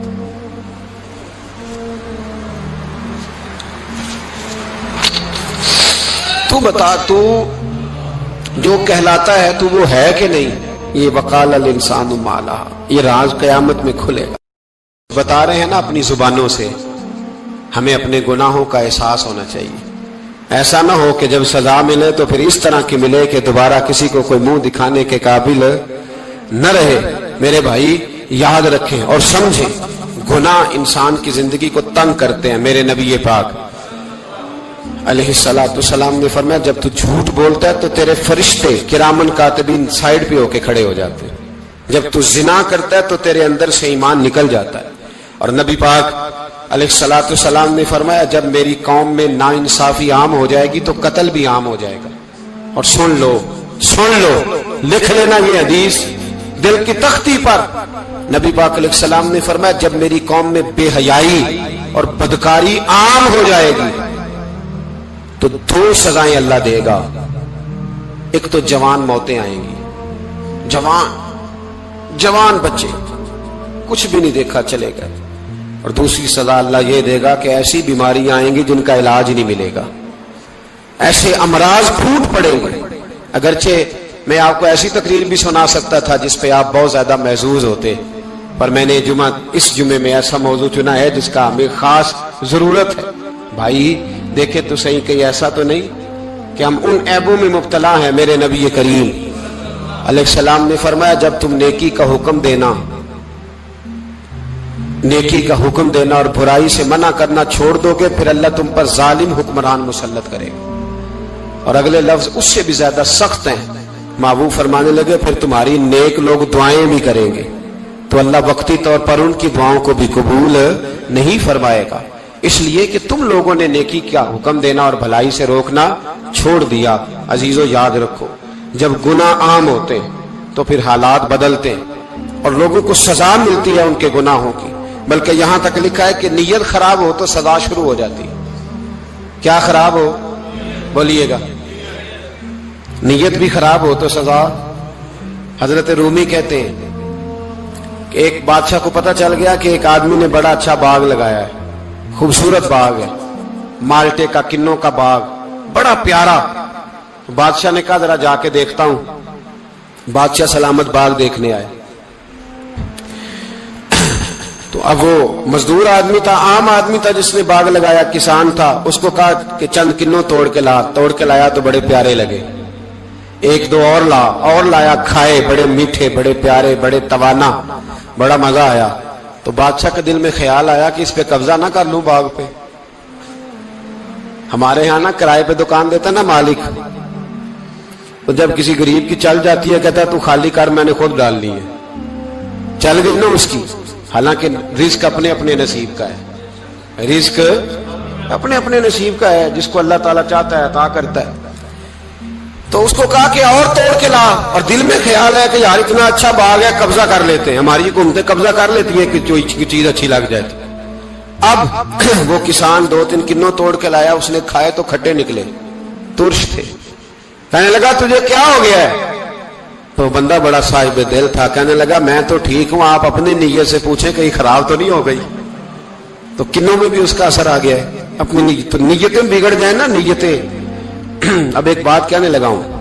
Speaker 2: تو بتا، تو جو کہلاتا ہے تو وہ ہے کہ نہیں. یہ وقال الانسان ما لها، یہ راز قیامت میں کھلے گا. بتا رہے ہیں نا اپنی زبانوں سے. ہمیں اپنے گناہوں کا احساس ہونا چاہیے. ایسا نہ ہو کہ جب سزا ملے تو پھر اس طرح کی ملے کہ دوبارہ کسی کو کوئی منہ دکھانے کے قابل نہ رہے. میرے بھائی یاد رکھیں اور سمجھیں، گناہ انسان کی زندگی کو تنگ کرتے ہیں. میرے نبی پاک علیہ الصلوۃ والسلام نے فرمایا جب تو جھوٹ بولتا ہے تو تیرے فرشتے کرامن کاتبین سائڈ پہ ہو کے کھڑے ہو جاتے ہیں. جب تو زنا کرتا ہے تو تیرے اندر سے ایمان نکل جاتا ہے. اور نبی پاک अलैहिस्सलाम ने फरमाया जब मेरी कौम में नाइंसाफी आम हो जाएगी तो कत्ल भी आम हो जाएगा। और सुन लो, लिख लेना ये हदीस दिल की तख्ती पर। नबी पाक अलैहिस्सलाम ने फरमाया जब मेरी कौम में बेहयाई और बदकारी आम हो जाएगी तो दो सजाएं अल्लाह देगा। एक तो जवान मौतें आएंगी, जवान बच्चे कुछ भी नहीं देखा चले गए। और दूसरी सजा अल्लाह ये देगा कि ऐसी बीमारियां आएंगी जिनका इलाज नहीं मिलेगा, ऐसे अमराज फूट पड़ेंगे। अगरचे मैं आपको ऐसी तकरीर भी सुना सकता था जिस पे आप बहुत ज्यादा महजूज होते, पर मैंने इस जुमे में ऐसा मौजू चुना है जिसका हमें खास जरूरत है। भाई देखे तो सही कहीं ऐसा तो नहीं कि हम उन ऐबों में मुब्तला हैं। मेरे नबी करीम अलैहिस्सलाम ने फरमाया जब तुम नेकी का हुक्म देना और बुराई से मना करना छोड़ दोगे फिर अल्लाह तुम पर जालिम हुक्मरान मुसल्लत करेगा। और अगले लफ्ज उससे भी ज्यादा सख्त हैं। महबूब फरमाने लगे फिर तुम्हारी नेक लोग दुआएं भी करेंगे तो अल्लाह वक्ती तौर पर उनकी दुआओं को भी कबूल नहीं फरमाएगा। इसलिए कि तुम लोगों ने नेकी का हुक्म देना और भलाई से रोकना छोड़ दिया। अजीजों याद रखो जब गुनाह आम होते तो फिर हालात बदलते और लोगों को सजा मिलती है उनके गुनाहों की। बल्कि यहां तक लिखा है कि नीयत खराब हो तो सजा शुरू हो जाती है। क्या खराब हो बोलिएगा? नीयत भी खराब हो तो सजा। हजरत रूमी कहते हैं कि एक बादशाह को पता चल गया कि एक आदमी ने बड़ा अच्छा बाग लगाया है, खूबसूरत बाग है, माल्टे का, किन्नों का बाग, बड़ा प्यारा। तो बादशाह ने कहा जरा जाके देखता हूं। बादशाह सलामत बाग देखने आए तो अब वो मजदूर आदमी था, आम आदमी था जिसने बाग लगाया, किसान था। उसको कहा कि चंद किन्नों तोड़ के लाया तो बड़े प्यारे लगे। एक दो और लाया, खाए, बड़े मीठे, बड़े प्यारे, बड़े तवाना, बड़ा मजा आया। तो बादशाह के दिल में ख्याल आया कि इस पे कब्जा ना कर लूं बाग पे। हमारे यहां ना किराए पे दुकान देता ना मालिक, तो जब किसी गरीब की चल जाती है कहता तू खाली कर, मैंने खुद डालनी है। चल गई ना उसकी। हालांकि रिस्क अपने अपने नसीब का है, रिस्क अपने अपने नसीब का है, जिसको अल्लाह ताला चाहता है अता करता है। तो उसको कहा कि और तोड़ के ला, और दिल में ख्याल है कि यार इतना अच्छा बाग है, कब्जा कर लेते हैं। हमारी हुकूमतें कब्जा कर लेती है कि जो चीज अच्छी लग जाए। अब वो किसान दो तीन किन्नों तोड़ के लाया, उसने खाए तो खट्टे निकले, तुर्श थे। कहने लगा तुझे क्या हो गया है? तो बंदा बड़ा साहिब दिल था, कहने लगा मैं तो ठीक हूं, आप अपनी नीयत से पूछें कहीं खराब तो नहीं हो गई। तो किन्नों में भी उसका असर आ गया है, अपनी नीयत, तो नीयतें बिगड़ जाए ना, नीयतें। अब एक बात कहने लगा हूं,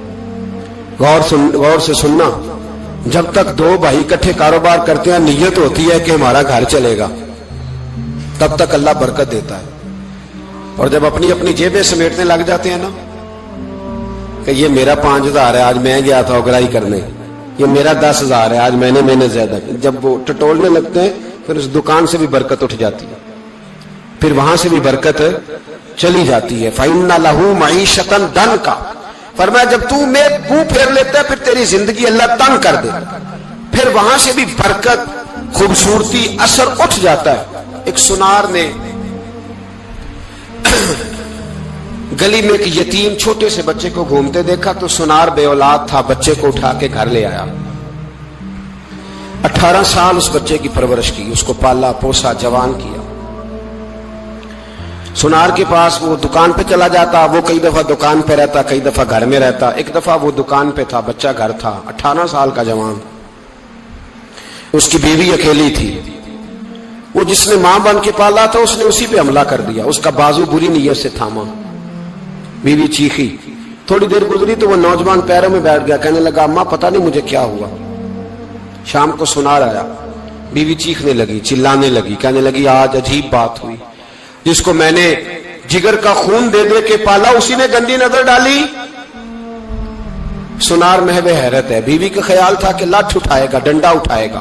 Speaker 2: गौर से सुनना। जब तक दो भाई इकट्ठे कारोबार करते हैं, नीयत होती है कि हमारा घर चलेगा, तब तक अल्लाह बरकत देता है। और जब अपनी अपनी जेबें समेटने लग जाते हैं ना कि ये मेरा 5,000 है, आज मैं गया था उगराई करने, ये मेरा 10,000 है, आज मैंने ज्यादा, जब वो टटोलने लगते हैं फिर उस दुकान से भी बरकत उठ जाती है, फिर वहां से भी बरकत चली जाती है। फ़इन्ना लहू मईशतन दन का, फरमाया जब तू में मुंह फेर लेता है फिर तेरी जिंदगी अल्लाह तंग कर दे, फिर वहां से भी बरकत, खूबसूरती, असर उठ जाता है। एक सुनार ने गली में एक यतीम छोटे से बच्चे को घूमते देखा तो सुनार बेऔलाद था, बच्चे को उठा के घर ले आया। 18 साल उस बच्चे की परवरिश की, उसको पाला पोसा, जवान किया। सुनार के पास वो दुकान पे चला जाता, वो कई दफा दुकान पे रहता, कई दफा घर में रहता। एक दफा वो दुकान पे था, बच्चा घर था, 18 साल का जवान। उसकी बीवी अकेली थी। वो जिसने मां बन के पाला था उसने उसी पे हमला कर दिया, उसका बाजू बुरी नीयत से थामा। बीवी चीखी, थोड़ी देर गुजरी तो वो नौजवान पैरों में बैठ गया, कहने लगा अम्मा पता नहीं मुझे क्या हुआ। शाम को सुनार आया, बीवी चीखने लगी, चिल्लाने लगी, कहने लगी आज अजीब बात हुई, जिसको मैंने जिगर का खून दे दे के पाला उसी ने गंदी नजर डाली। सुनार महवे हैरत है। बीवी का ख्याल था कि लाठ उठाएगा, डंडा उठाएगा,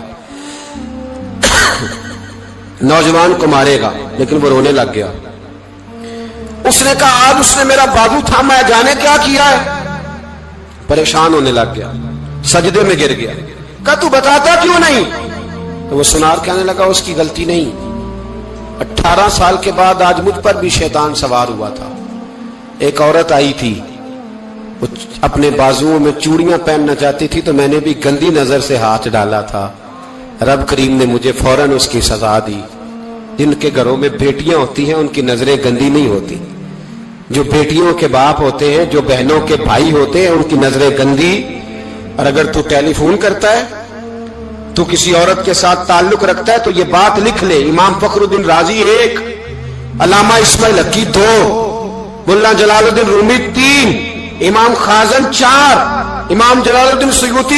Speaker 2: नौजवान को मारेगा, लेकिन वो रोने लग गया। उसने कहा आज उसने मेरा बाजू थामा है, जाने क्या किया है। परेशान होने लग गया, सजदे में गिर गया, कहा तू बताता क्यों नहीं? तो वो सुनार कहने लगा उसकी गलती नहीं, 18 साल के बाद आज मुझ पर भी शैतान सवार हुआ था। एक औरत आई थी, वो अपने बाजुओं में चूड़ियां पहनना चाहती थी, तो मैंने भी गंदी नजर से हाथ डाला था। रब करीम ने मुझे फौरन उसकी सजा दी। जिनके घरों में बेटियां होती हैं उनकी नजरें गंदी नहीं होती। जो बेटियों के बाप होते हैं, जो बहनों के भाई होते हैं, उनकी नजरें गंदी। और अगर तू टेलीफोन करता है, तू किसी औरत के साथ ताल्लुक रखता है, तो ये बात लिख ले, इमाम फखरुद्दीन राजी 1, अल्लामा इस्माइल हकी 2, मुल्ला जलालुद्दीन रूमी 3, इमाम खाजन 4, इमाम जलालुद्दीन सयूती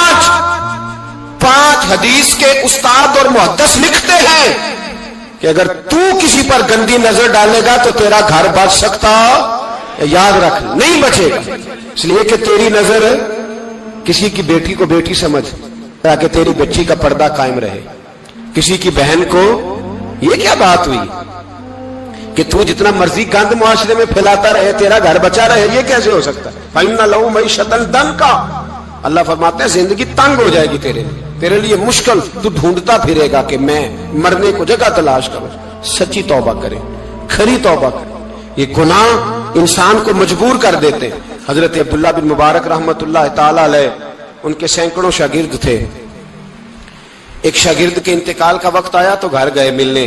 Speaker 2: 5 हदीस के उस्ताद और मुहद्दिस लिखते हैं कि अगर तू किसी पर गंदी नजर डालेगा तो तेरा घर बच सकता, याद रख, नहीं बचेगा। इसलिए कि तेरी नजर किसी की बेटी को बेटी समझ, ताकि तेरी बच्ची का पर्दा कायम रहे। किसी की बहन को, ये क्या बात हुई कि तू जितना मर्जी गंद मुआशरे में फैलाता रहे, तेरा घर बचा रहे, ये कैसे हो सकता है? फइन्ना लहू मईशतन दंका, अल्लाह फरमाते हैं जिंदगी तंग हो जाएगी तेरे लिए मुश्किल। तू ढूंढता फिरेगा कि मैं मरने को जगह तलाश करूं। सच्ची तौबा करे, खरी तौबा करे। ये गुनाह इंसान को मजबूर कर देते हैं। हजरत अब्दुल्ला बिन मुबारक रहमतुल्लाह ताला अलैह, उनके सैकड़ों शागिर्द थे। एक शागिर्द के इंतकाल का वक्त आया तो घर गए मिलने।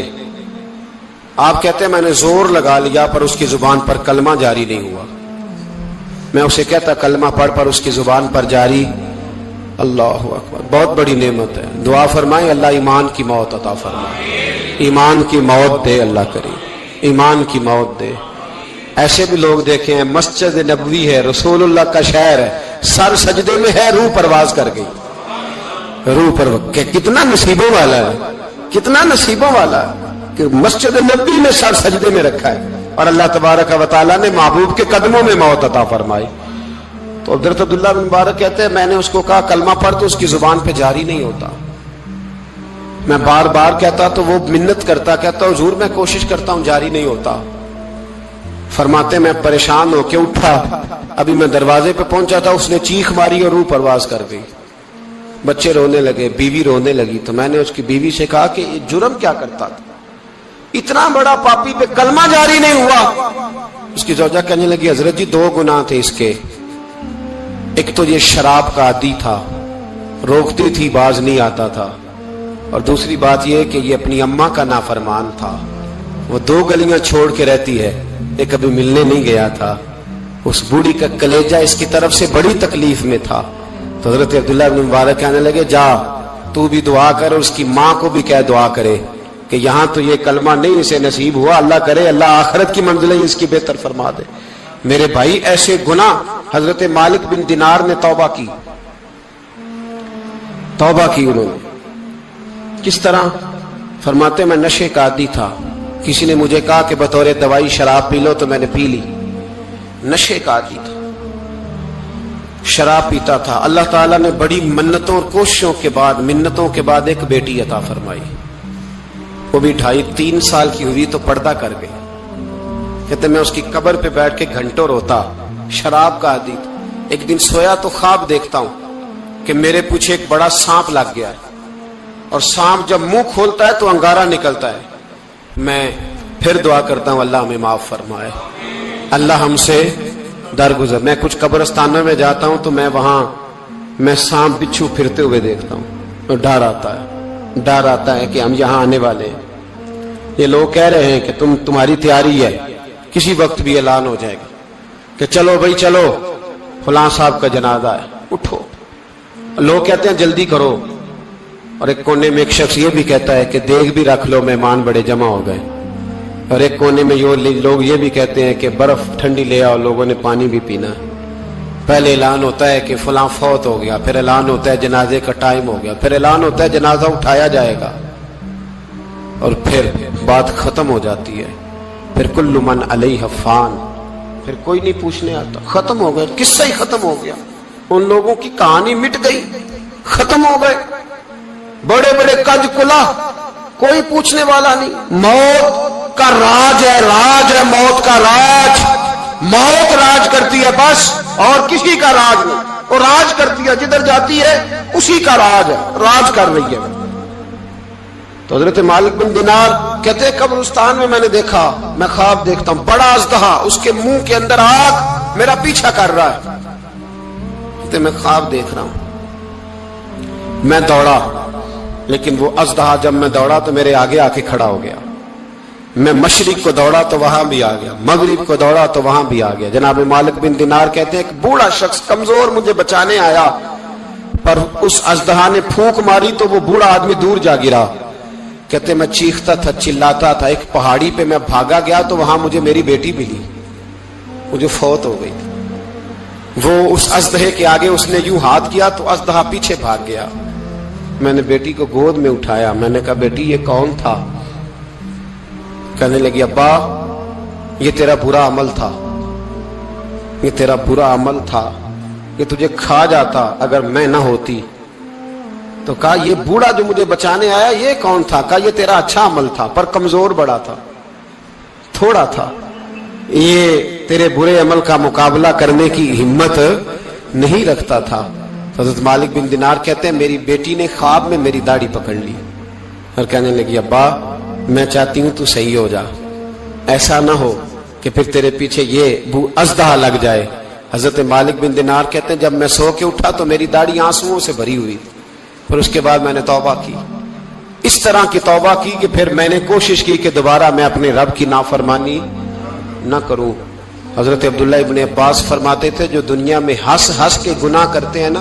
Speaker 2: आप कहते हैं मैंने जोर लगा लिया पर उसकी जुबान पर कलमा जारी नहीं हुआ। मैं उसे कहता कलमा पढ़, पर उसकी जुबान पर जारी। अल्लाहु अकबर, बहुत बड़ी नेमत है। दुआ फरमाए अल्लाह ईमान की मौत अता फरमाए, ईमान की मौत दे अल्लाह करीम, ईमान की मौत दे। ऐसे भी लोग देखे हैं, मस्जिद नबवी है, रसूलुल्लाह का शहर है, सर सजदे में है, रूह परवाज कर गई। रूह पर कितना नसीबों वाला है, कितना नसीबों वाला है कि मस्जिद नबवी में सर सजदे में रखा है और अल्लाह तबारक व तआला ने महबूब के कदमों में मौत अता फरमाई। तो हज़रत अब्दुल्ला बिन मुबारक कहते हैं मैंने उसको कहा कलमा पढ़, तो उसकी जुबान पे जारी नहीं होता। मैं बार बार कहता तो वो मिन्नत करता, कहता हुजूर मैं कोशिश करता हूं, जारी नहीं होता। फरमाते मैं परेशान होके उठा, अभी मैं दरवाजे पे पहुंचा था, उसने चीख मारी और रूह परवाज कर गई। बच्चे रोने लगे, बीवी रोने लगी। तो मैंने उसकी बीवी से कहा कि ये जुर्म क्या करता था, इतना बड़ा पापी पे कलमा जारी नहीं हुआ। उसकी जौजा कहने लगी हजरत जी 2 गुनाह थे इसके। एक तो ये शराब का आदी था, रोकती थी बाज नहीं आता था, और दूसरी बात यह कि ये अपनी अम्मा का नाफरमान था। वो 2 गलियां छोड़ के रहती है, ये कभी मिलने नहीं गया था। उस बूढ़ी का कलेजा इसकी तरफ से बड़ी तकलीफ में था। तो हजरत अब्दुल्ला बिन मुबारक कहने लगे जा तू भी दुआ कर और उसकी माँ को भी कह दुआ करे कि यहाँ तो ये कलमा नहीं इसे नसीब हुआ, अल्लाह करे अल्लाह आखिरत की मंजिलें इसकी बेहतर फरमा दे। मेरे भाई ऐसे गुनाह हजरत मालिक बिन दिनार ने तौबा की उन्होंने। किस तरह? फरमाते मैं नशे का आदी था, किसी ने मुझे कहा कि बतौर दवाई शराब पी लो, तो मैंने पी ली। नशे का आदी था, शराब पीता था। अल्लाह ताला ने बड़ी मन्नतों और कोशिशों के बाद, मिन्नतों के बाद एक बेटी अता फरमाई। वो भी 2.5-3 साल की हुई तो पर्दा कर गई। कहते मैं उसकी कब्र पे बैठ के घंटों रोता, शराब का आदी था। एक दिन सोया तो ख्वाब देखता हूं कि मेरे पीछे एक बड़ा सांप लग गया है, और सांप जब मुंह खोलता है तो अंगारा निकलता है। मैं फिर दुआ करता हूं अल्लाह हमें माफ फरमाए, अल्लाह हमसे दरगुजर। मैं कुछ कब्रिस्तानों में जाता हूं तो मैं सांप बिच्छू फिरते हुए देखता हूं, तो डर आता है कि हम यहां आने वाले हैं। ये लोग कह रहे हैं कि तुम्हारी तैयारी है, किसी वक्त भी ऐलान हो जाएगा कि चलो भाई चलो फलां साहब का जनाजा है, उठो। लोग कहते हैं जल्दी करो, और एक कोने में एक शख्स ये भी कहता है कि देख भी रख लो, मेहमान बड़े जमा हो गए। और एक कोने में लोग ये भी कहते हैं कि बर्फ ठंडी ले आओ, लोगों ने पानी भी पीना है। पहले ऐलान होता है कि फलां फौत हो गया, फिर ऐलान होता है जनाजे का टाइम हो गया, फिर ऐलान होता है जनाजा उठाया जाएगा, और फिर बात खत्म हो जाती है। फिर कुल्लु मन अलैहा फान, फिर कोई नहीं पूछने आता, खत्म हो गया, किस्सा ही खत्म हो गया। उन लोगों की कहानी मिट गई, खत्म हो गए। बड़े बड़े कद कुला, कोई पूछने वाला नहीं। मौत का राज है मौत का राज। मौत राज करती है बस, और किसी का राज नहीं। वो राज करती है, जिधर जाती है उसी का राज है, राज कर रही है। तो हजरत मालिक बिन दिनार کہتے قبرستان میں میں نے دیکھا، میں خواب دیکھتا ہوں، بڑا اژدہا، اس کے منہ کے اندر آگ میرا پیچھا کر رہا ہے، کہتے میں خواب دیکھ رہا ہوں، میں دوڑا، لیکن وہ اژدہا جب میں دوڑا تو میرے آگے آ کے کھڑا ہو گیا، میں مشرق کو دوڑا تو وہاں بھی آ گیا، مغرب کو دوڑا تو وہاں بھی آ گیا۔ جناب مالک بن دینار کہتے ہیں ایک بوڑھا شخص کمزور مجھے بچانے آیا، پر اس اژدہا نے پھونک ماری تو وہ بوڑھا آدمی دور جا گرا۔ کہتے میں چیختا تھا، چلاتا تھا، ایک پہاڑی پہ میں بھاگا گیا تو وہاں مجھے میری بیٹی ملی، وہ جو فوت ہو گئی تھی۔ وہ اس اژدہے کے آگے اس نے یوں ہاتھ کیا تو اژدہا پیچھے بھاگ گیا۔ میں نے بیٹی کو گود میں اٹھایا، میں نے کہا بیٹی یہ کون تھا؟ کہنے لگی ابا یہ تیرا برا عمل تھا، یہ تیرا برا عمل تھا، یہ تجھے کھا جاتا اگر میں نہ ہوتی۔ تو کہا یہ بوڑھا جو مجھے بچانے آیا یہ کون تھا؟ کہا یہ تیرا اچھا عمل تھا پر کمزور بڑا تھا، تھوڑا تھا، یہ تیرے برے عمل کا مقابلہ کرنے کی ہمت نہیں رکھتا تھا۔ حضرت مالک بن دینار کہتے ہیں میری بیٹی نے خواب میں میری داڑھی پکڑ لی اور کہنے لگی ابا میں چاہتی ہوں تو صحیح ہو جا، ایسا نہ ہو کہ پھر تیرے پیچھے یہ اژدہا لگ جائے۔ حضرت مالک بن دینار کہتے ہیں جب میں سو کے اٹھا تو میری داڑھی آنسوؤں سے بھری ہوئی، پھر اس کے بعد میں نے توبہ کی، اس طرح کی توبہ کی کہ پھر میں نے کوشش کی کہ دوبارہ میں اپنے رب کی نافرمانی نہ کروں۔ حضرت عبداللہ ابن عباس فرماتے تھے جو دنیا میں ہنس ہنس کے گناہ کرتے ہیں نا،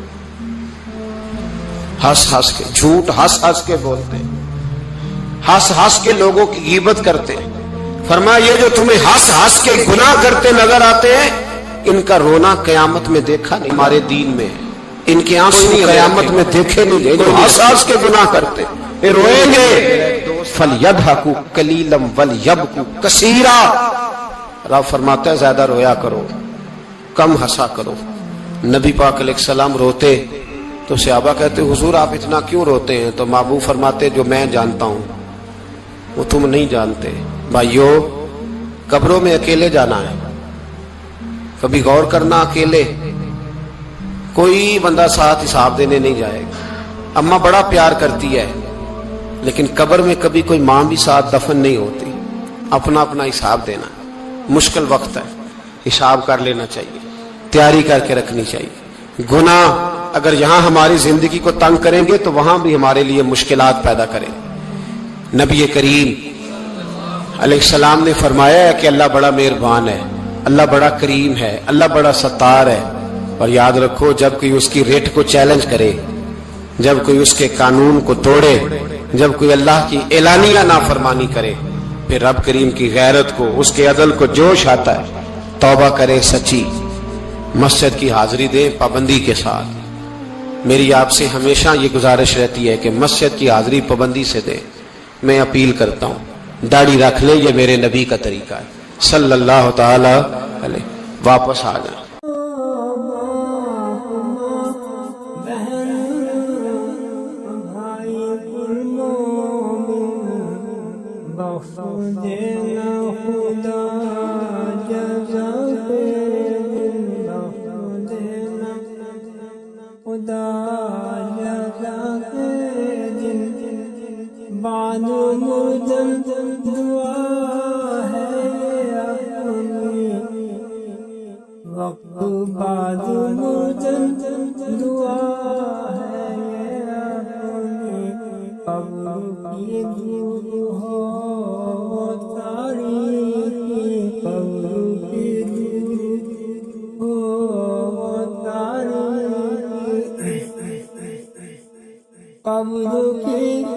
Speaker 2: ہنس ہنس کے جھوٹ ہنس ہنس کے بولتے ہیں، ہنس ہنس کے لوگوں کی غیبت کرتے ہیں، فرمایا یہ جو تمہیں ہنس ہنس کے گناہ کرتے نظر آتے ہیں ان کا رونا قیامت میں دیکھا نہیں، ہمارے دین میں ان کے آنسو قیامت میں دیکھے نہیں گئے، ہنس ہنس کے گناہ کرتے یہ روئیں گے۔ فَلْيَضْحَكُوا قَلِيلًا وَلْيَبْكُوا كَثِيرًا، رب فرماتا ہے زیادہ رویا کرو کم ہنسا کرو۔ نبی پاک علیہ السلام روتے تو صحابہ کہتے حضور آپ اتنا کیوں روتے ہیں؟ تو محبوب فرماتے جو میں جانتا ہوں وہ تم نہیں جانتے۔ بھائیو قبروں میں اکیلے جانا ہے، کبھی غور کرنا، اکیلے کوئی بندہ ساتھ حساب دینے نہیں جائے گا۔ اماں بڑا پیار کرتی ہے لیکن قبر میں کبھی کوئی ماں بھی ساتھ دفن نہیں ہوتی، اپنا اپنا حساب دینا، مشکل وقت ہے، حساب کر لینا چاہیے، تیاری کر کے رکھنی چاہیے۔ گناہ اگر یہاں ہماری زندگی کو تنگ کریں گے تو وہاں بھی ہمارے لیے مشکلات پیدا کریں۔ نبی کریم علیہ السلام نے فرمایا ہے کہ اللہ بڑا مہربان ہے، اللہ بڑا کریم ہے، اللہ بڑا ستار ہے، اور یاد رکھو جب کوئی اس کی ریٹ کو چیلنج کرے، جب کوئی اس کے قانون کو توڑے، جب کوئی اللہ کی اعلانیہ نافرمانی کرے، پھر رب کریم کی غیرت کو، اس کے عدل کو جوش آتا ہے، توبہ کرے سچی، مسجد کی حاضری دے پابندی کے ساتھ۔ میری آپ سے ہمیشہ یہ گزارش رہتی ہے کہ مسجد کی حاضری پابندی سے دے۔ میں اپیل کرتا ہوں داڑھی رکھ لے، یہ میرے نبی کا طریقہ ہے صلی اللہ تعالی علیہ۔ واپس آ جائیں۔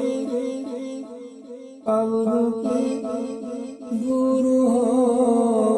Speaker 3: قبر کی دور ہو